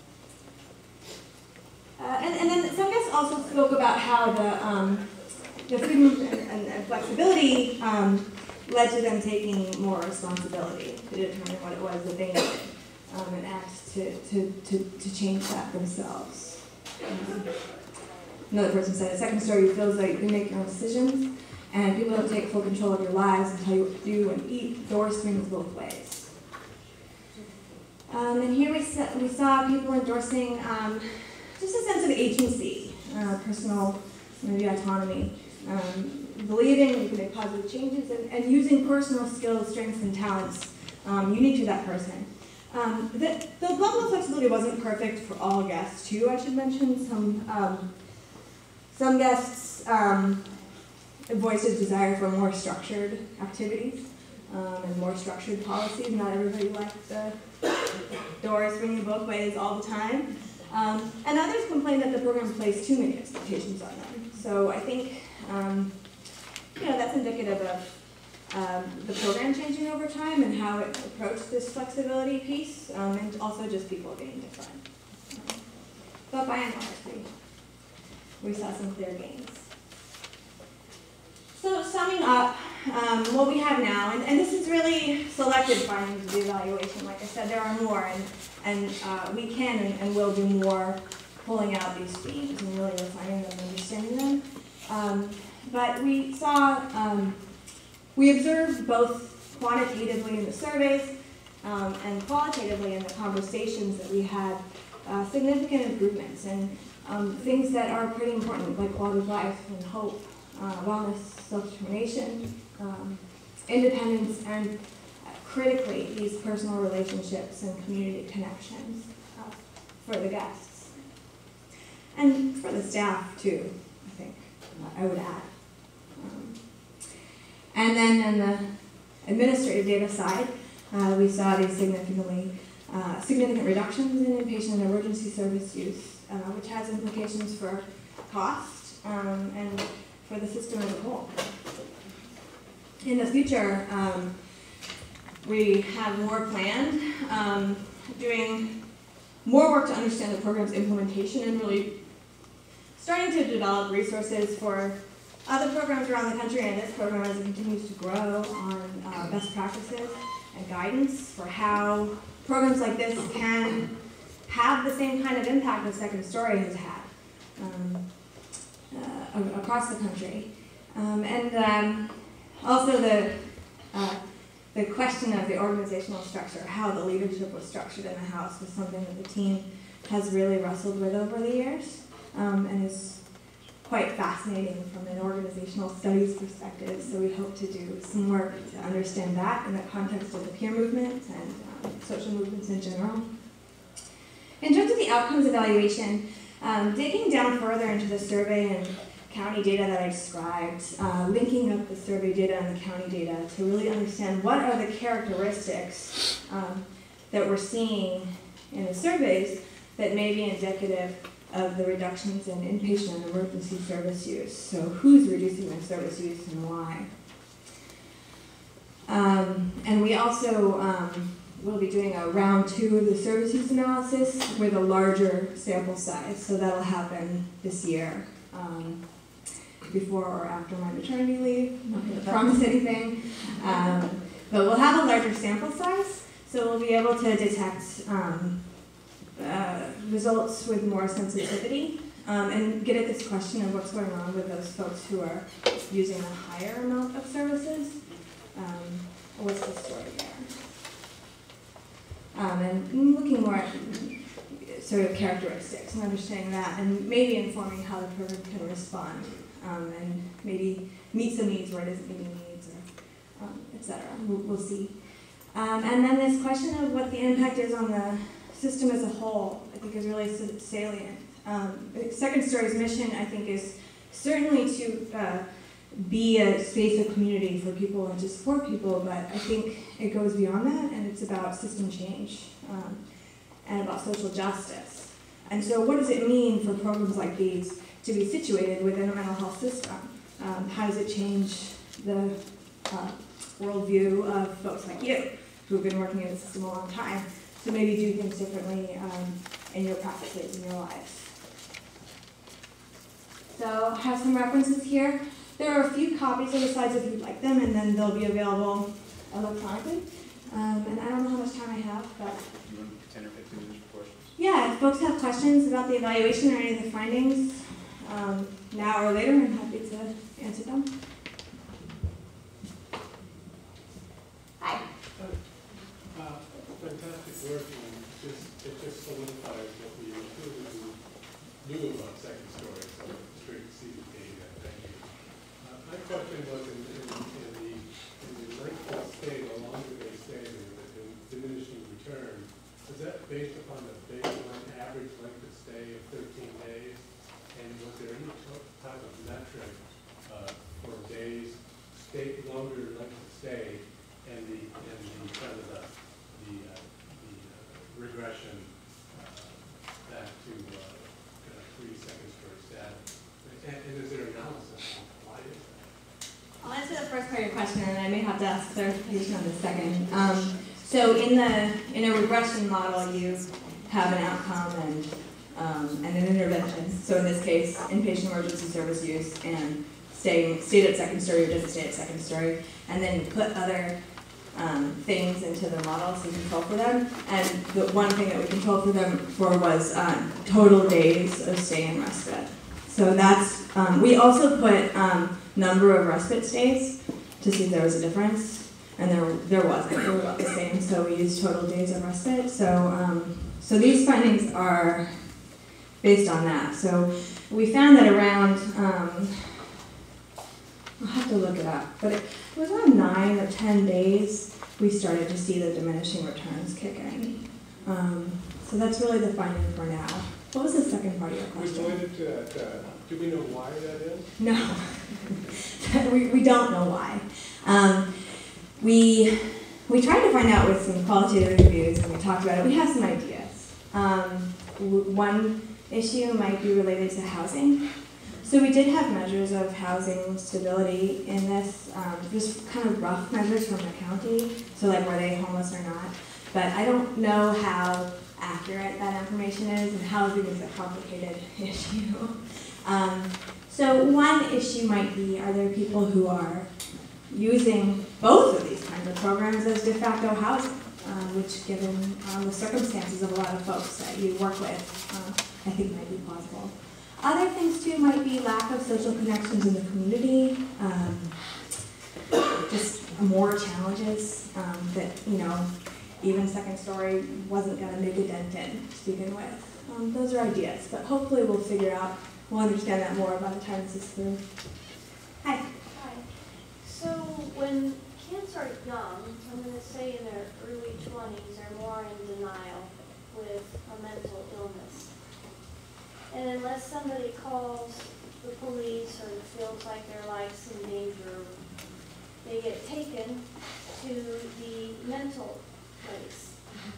uh, and, and then some guests also spoke about how the, um, the freedom and, and, and flexibility um, led to them taking more responsibility to determine what it was that they needed um, and act to, to, to, to change that themselves. Um, Another person said, "A second story feels like you can make your own decisions, and people don't take full control of your lives and tell you what to do and eat. Door swings both ways." Um, and here we saw, we saw people endorsing um, just a sense of agency, uh, personal maybe autonomy, um, believing you can make positive changes, and, and using personal skills, strengths, and talents um, unique to that person. Um, the, the level of flexibility wasn't perfect for all guests, too, I should mention. Some um, Some guests um, voiced a desire for more structured activities um, and more structured policies. Not everybody likes the doors swinging both ways all the time. Um, and others complained that the program placed too many expectations on them. So I think um, you know, that's indicative of um, the program changing over time and how it approached this flexibility piece, um, and also just people being different. Um, but by and large, we, we saw some clear gains. So summing up, um, what we have now, and, and this is really selected findings of the evaluation. Like I said, there are more, and, and uh, we can and, and will do more pulling out these themes and really refining them and understanding them. Um, but we saw, um, we observed both quantitatively in the surveys um, and qualitatively in the conversations that we had uh, significant improvements and um, things that are pretty important, like quality of life and hope, uh, wellness, self-determination, um, independence, and uh, critically, these personal relationships and community connections uh, for the guests. And for the staff, too, I think, uh, I would add. Um, and then on the administrative data side, uh, we saw these significantly, uh, significant reductions in inpatient and emergency service use, uh, which has implications for cost um, and for the system as a whole. In the future, um, we have more planned, um, doing more work to understand the program's implementation and really starting to develop resources for other programs around the country and this program as it continues to grow on uh, best practices and guidance for how programs like this can have the same kind of impact that Second Story has had um, uh, across the country. Um, and um, also the, uh, the question of the organizational structure, how the leadership was structured in the House, was something that the team has really wrestled with over the years. Um, and is quite fascinating from an organizational studies perspective, so we hope to do some work to understand that in the context of the peer movement and um, social movements in general. In terms of the outcomes evaluation, um, digging down further into the survey and county data that I described, uh, linking up the survey data and the county data to really understand what are the characteristics um, that we're seeing in the surveys that may be indicative of the reductions in inpatient and emergency service use. So who's reducing their service use and why? Um, and we also um, will be doing a round two of the service use analysis with a larger sample size. So that'll happen this year, um, before or after my maternity leave. I'm not going to promise anything. Um, but we'll have a larger sample size, so we'll be able to detect um, Uh, results with more sensitivity um, and get at this question of what's going on with those folks who are using a higher amount of services. Um, what's the story there? Um, and looking more at sort of characteristics and understanding that and maybe informing how the program can respond um, and maybe meet some needs where it isn't meeting needs, or um, et cetera. We'll, we'll see. Um, and then this question of what the impact is on the system as a whole, I think, is really salient. Um, Second Story's mission, I think, is certainly to uh, be a space of community for people and to support people, but I think it goes beyond that, and it's about system change um, and about social justice. And so what does it mean for programs like these to be situated within a mental health system? Um, how does it change the uh, worldview of folks like you, who have been working in the system a long time, to maybe do things differently um, in your practices, in your lives? So I have some references here. There are a few copies of the slides if you'd like them, and then they'll be available electronically. Um, and I don't know how much time I have, but... You want ten or fifteen minutes for questions? Yeah, if folks have questions about the evaluation or any of the findings, um, now or later, I'm happy to answer them. Hi. Uh, fantastic work, and just, it just solidifies what we intuitively knew about Second Story, so it's great to see the data. Thank you. Uh, my question was in, in, in, the, in the length of stay, the longer they stay, the, the diminishing return, was that based upon the baseline average length of stay of thirteen days? And was there any type of metric uh, for days, stay, longer length of stay, and the, and the kind of the the, uh, the uh, regression uh, back to uh, kind of pre-second story status? And, and is there analysis on why is that? I'll answer the first part of your question, and I may have to ask clarification on the second. Um, so in the in a regression model, you have an outcome and um, and an intervention. So in this case, inpatient emergency service use and staying stayed at second story or doesn't stay at second story, and then you put other um, things into the model to control for them. And the one thing that we controlled for them for was um, total days of stay and respite. So that's um, we also put um, number of respite stays to see if there was a difference, and there there wasn't. They were about the same. So we used total days of respite. So um, so these findings are based on that. So we found that around um, I'll have to look it up, but it was around nine or ten days we started to see the diminishing returns kick in. Um, so that's really the finding for now. What was the second part of your question? Related to that, uh, do we know why that is? No, we, we don't know why. Um, we we tried to find out with some qualitative interviews, and we talked about it. We have some ideas. Um, w one issue might be related to housing. So we did have measures of housing stability in this, um, just kind of rough measures from the county, so like were they homeless or not. But I don't know how accurate that information is, and housing is a complicated issue. Um, so one issue might be, are there people who are using both of these kinds of programs as de facto housing, uh, which given um, the circumstances of a lot of folks that you work with, uh, I think might be plausible. Other things too might be lack of social connections in the community, um, just more challenges um, that, you know, even second story wasn't going to make a dent in to begin with. Um, those are ideas, but hopefully we'll figure out, we'll understand that more by the time this is through. Hi. Hi. So when kids are young, I'm going to say in their early twenties, are more in denial with a mental illness. And unless somebody calls the police or feels like their life's in danger, they get taken to the mental place.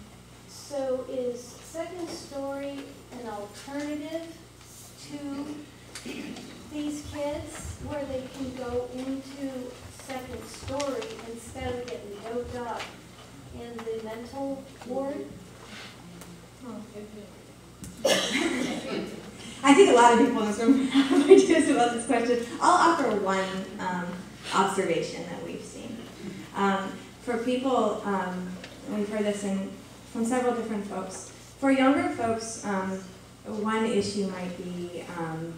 So is second story an alternative to these kids where they can go into second story instead of getting doped up in the mental ward? I think a lot of people in this room have ideas about this question. I'll offer one um, observation that we've seen. Um, for people, um, and we've heard this in, from several different folks, for younger folks, um, one issue might be um,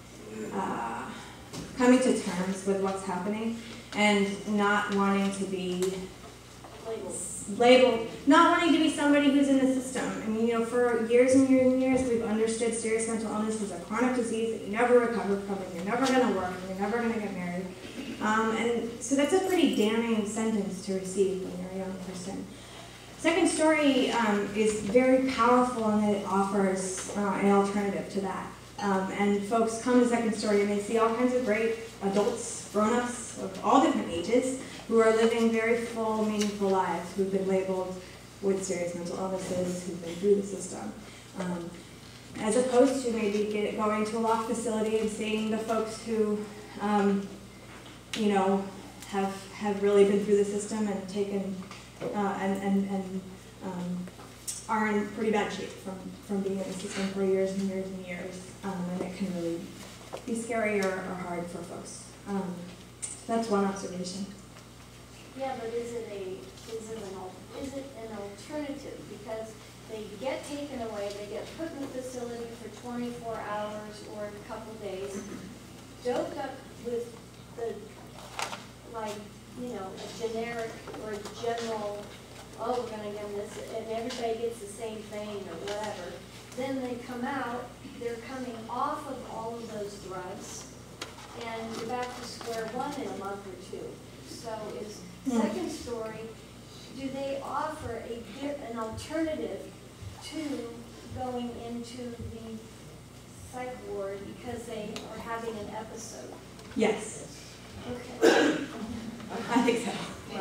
uh, coming to terms with what's happening and not wanting to be Labeled. labeled, not wanting to be somebody who's in the system. I mean, you know, for years and years and years, we've understood serious mental illness is a chronic disease that you never recover from, and you're never going to work, and you're never going to get married. Um, and so that's a pretty damning sentence to receive when you're a young person. Second story um, is very powerful, and it offers uh, an alternative to that. Um, and folks come to second story, and they see all kinds of great adults, grown-ups of all different ages, who are living very full, meaningful lives, who've been labeled with serious mental illnesses, who've been through the system. Um, as opposed to maybe get, going to a locked facility and seeing the folks who, um, you know, have have really been through the system and taken, uh, and, and, and um, are in pretty bad shape from, from being in the system for years and years and years. Um, and it can really be scary or, or hard for folks. Um, so that's one observation. Yeah, but is it a is it an al- is it an alternative? Because they get taken away, they get put in the facility for twenty-four hours or a couple days, doped up with the like you know a generic or a general. Oh, we're gonna give them this, and everybody gets the same thing or whatever. Then they come out, they're coming off of all of those drugs, and you're back to square one in a month or two. So is second story, do they offer a an alternative to going into the psych ward because they are having an episode? Yes. Okay. I think so.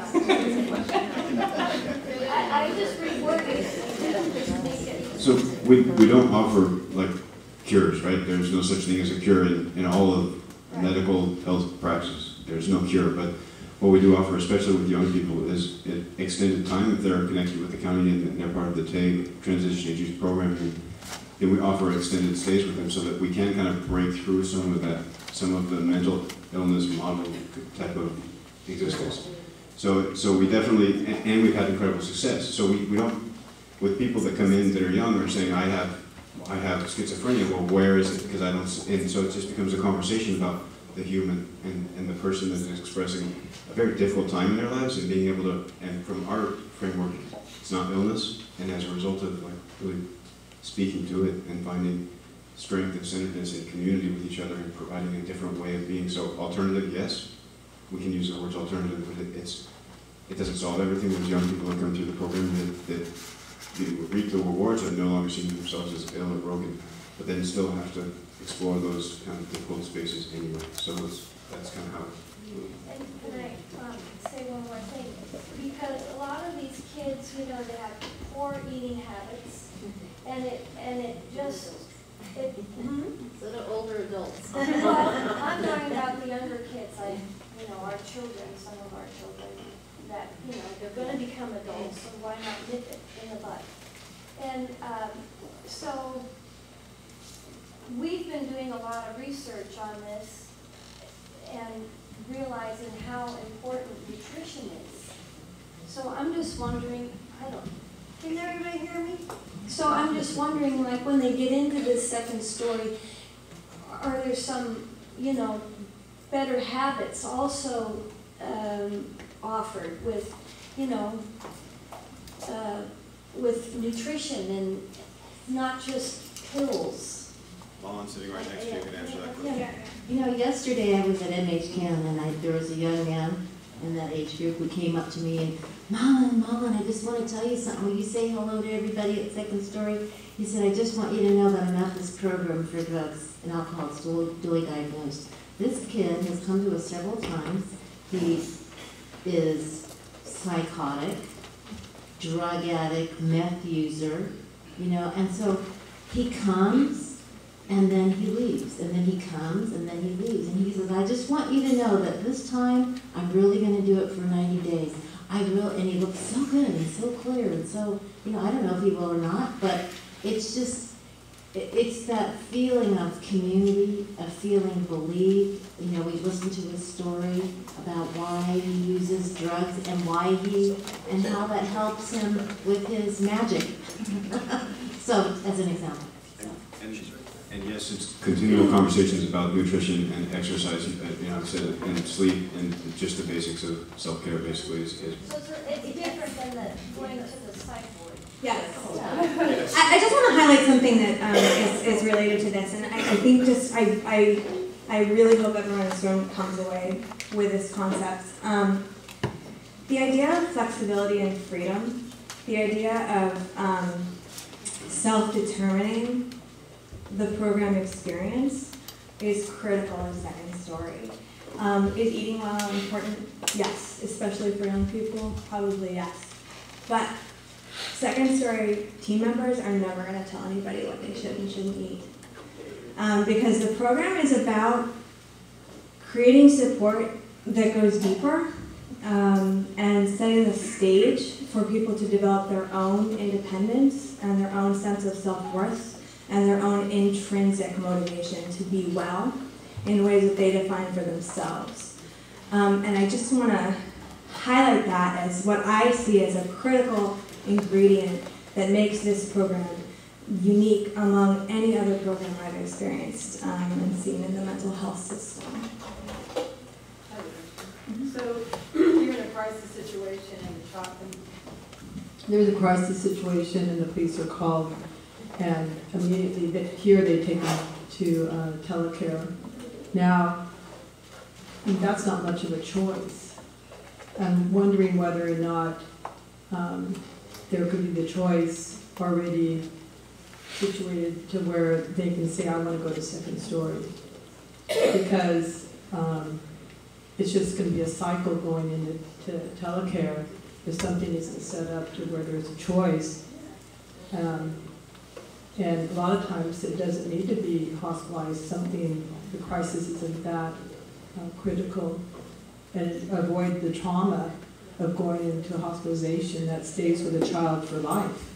I, I just reworded it. Just make it. So we, we don't offer like cures, right? There's no such thing as a cure in, in all of medical health practice. There's no cure, but what we do offer, especially with young people, is extended time if they're connected with the county and they're part of the T A G, Transition Age Youth Program. And then we offer extended stays with them so that we can kind of break through some of that, some of the mental illness model type of existence. So, so we definitely, and, and we've had incredible success. So we, we don't, with people that come in that are young are saying, I have, I have schizophrenia. Well, where is it? Because I don't. And so it just becomes a conversation about the human and, and the person that is expressing a very difficult time in their lives and being able to. And from our framework, it's not illness, and as a result of like really speaking to it and finding strength and centeredness and community with each other and providing a different way of being. So alternative, yes, we can use the words alternative, but it, it's it doesn't solve everything. There's young people that come through the program that. that They reap the rewards of no longer seeing themselves as ill or broken, but then still have to explore those kind of difficult spaces anyway. So that's, that's kind of how. And can I um, say one more thing? Because a lot of these kids, you know, they have poor eating habits, and it and it just it. Mm-hmm. So they're older adults. Well, I'm talking about the younger kids, like you know, our children, some of our children. That, you know, they're going to become adults, so why not nip it in the bud? And um, so we've been doing a lot of research on this and realizing how important nutrition is. So I'm just wondering, I don't, can everybody hear me? So I'm just wondering, like, when they get into this second story, are there some, you know, better habits also um, offered with, you know, uh, with nutrition and not just pills. While I'm sitting right next to you, you can answer that question. Yeah. You know, yesterday I was at M H Cam and I, there was a young man in that age group who came up to me and, Marlon, Marlon, I just want to tell you something. Will you say hello to everybody at Second Story? He said, I just want you to know that I'm at this program for drugs and alcohol. It's dually diagnosed. This kid has come to us several times. He is psychotic, drug addict, meth user, you know, and so he comes and then he leaves, and then he comes and then he leaves, and he says, I just want you to know that this time I'm really going to do it for ninety days. I will, and he looks so good and so clear and so, you know, I don't know if he will or not, but it's just, it's that feeling of community, a feeling believed. You know, we listened to his story about why he uses drugs and why he, and how that helps him with his magic. So, as an example. So. And, and yes, it's continual conversations about nutrition and exercise, you know, and sleep and just the basics of self-care basically is, is So it's, it's different than the going to the psych ward. Yes. yes. I, I just want to highlight something that um, is, is related to this, and I, I think just I, I I really hope everyone in this room comes away with this concept. Um, the idea of flexibility and freedom, the idea of um, self-determining the program experience is critical in Second Story. Um, is eating well important? Yes, especially for young people, probably yes. But Second Story team members are never going to tell anybody what they should and shouldn't eat. Um, because the program is about creating support that goes deeper um, and setting the stage for people to develop their own independence and their own sense of self-worth and their own intrinsic motivation to be well in ways that they define for themselves. Um, and I just want to highlight that as what I see as a critical ingredient that makes this program unique among any other program I've experienced um, and seen in the mental health system. So you're in a crisis situation and you talk them. There's a crisis situation and the police are called, and immediately they, here they take them to uh, telecare. Now, that's not much of a choice. I'm wondering whether or not um, there could be the choice already situated to where they can say, I want to go to Second Story. Because um, it's just going to be a cycle going into telecare if something isn't set up to where there's a choice. Um, and a lot of times it doesn't need to be hospitalized. Something, the crisis isn't that uh, critical. and avoid the trauma of going into hospitalization that stays with a child for life.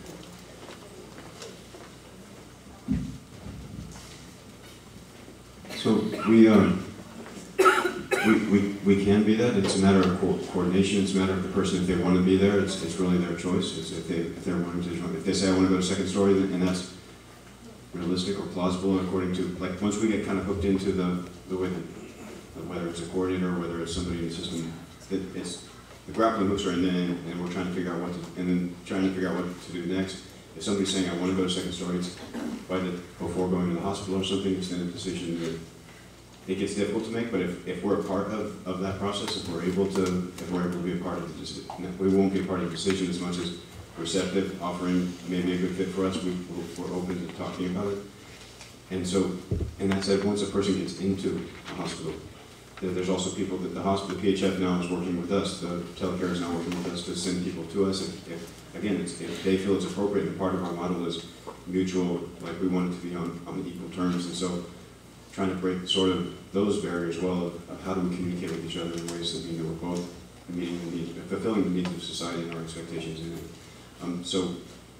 So we, um, we, we, we can be that. It's a matter of co coordination. It's a matter of the person, if they want to be there, it's, it's really their choice. It's if, they, if they're wanting to join. If they say, I want to go to second story, and that's realistic or plausible according to, like, once we get kind of hooked into the, the way that, whether it's a coordinator or whether it's somebody in the system, it, it's, the grappling hooks are in there, and we're trying to figure out what to, and then trying to figure out what to do next. If somebody's saying, I want to go to second story, it's by the, before going to the hospital or something, it's then a decision that it gets difficult to make, but if, if we're a part of, of that process, if we're able to, if we're able to be a part of the decision, we won't be a part of the decision as much as receptive, offering maybe a good fit for us, we, we're open to talking about it. And so, and that said, once a person gets into a hospital, there's also people that the hospital, P H F now is working with us, the telecare is now working with us to send people to us. If, if again, it's, if they feel it's appropriate, and part of our model is mutual, like we want it to be on, on equal terms. And so trying to break sort of those barriers well of, of how do we communicate with each other in ways that we know we're both meeting the needs, fulfilling the needs of society and our expectations in it. Um, so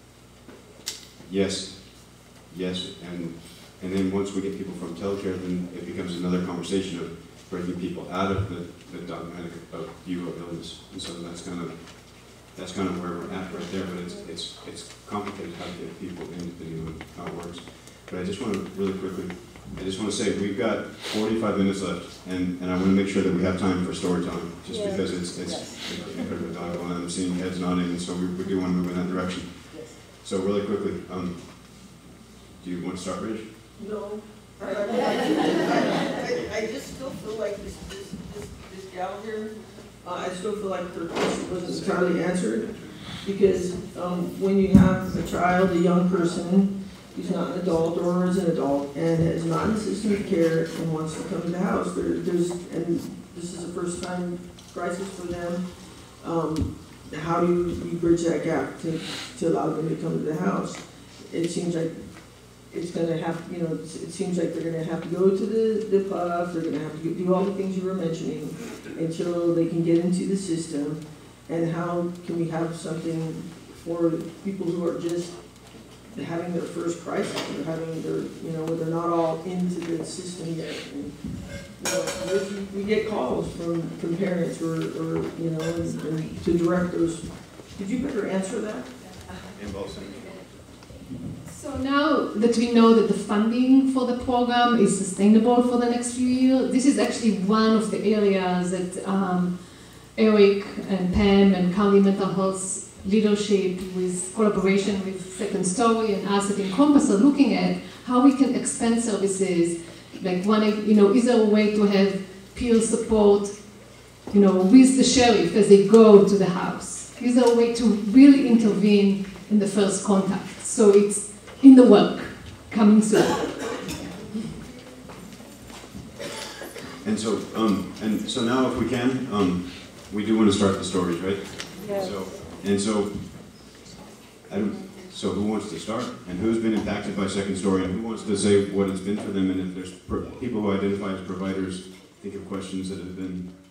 yes, yes, and and then once we get people from telecare, then it becomes another conversation of breaking people out of the, the dogmatic of view of illness. And so that's kind of that's kind of where we're at right there. But it's it's it's complicated how to get people in depending on how it works. But I just want to really quickly, I just want to say we've got forty-five minutes left, and, and I want to make sure that we have time for story time, just yeah. because it's it's yes. incredibly valuable, and I'm seeing heads nodding, and so we, we do want to move in that direction. Yes. So really quickly, um, do you want to start, Rich? No. I, I, I, I just still feel like this this this, this gal here. Uh, I still feel like her question wasn't entirely answered, because um, when you have a child, a young person who's not an adult or is an adult and is not in the system of care and wants to come to the house, there, there's and this is a first time crisis for them. Um, how do you, you bridge that gap to to allow them to come to the house? It seems like it's going to have, you know, it seems like they're going to have to go to the, the P U F, they're going to have to do all the things you were mentioning until they can get into the system. And how can we have something for people who are just having their first crisis, or having their, you know, where they're not all into the system yet. And, you know, we, we get calls from, from parents or, or you know, and, and to direct those. Did you better answer that? In both senses. So now that we know that the funding for the program is sustainable for the next few years, this is actually one of the areas that um, Eric and Pam and County Mental Health leadership with collaboration with Second Story and us at Encompass are looking at how we can expand services. Like one, you know, is there a way to have peer support, you know, with the sheriff as they go to the house? Is there a way to really intervene in the first contact? So it's in the work, coming soon. And so, um, and so now, if we can, um, we do want to start the stories, right? Yeah. So, and so, I don't, so who wants to start? And who's been impacted by Second Story? And who wants to say what it's been for them? And if there's per, people who identify as providers, think of questions that have been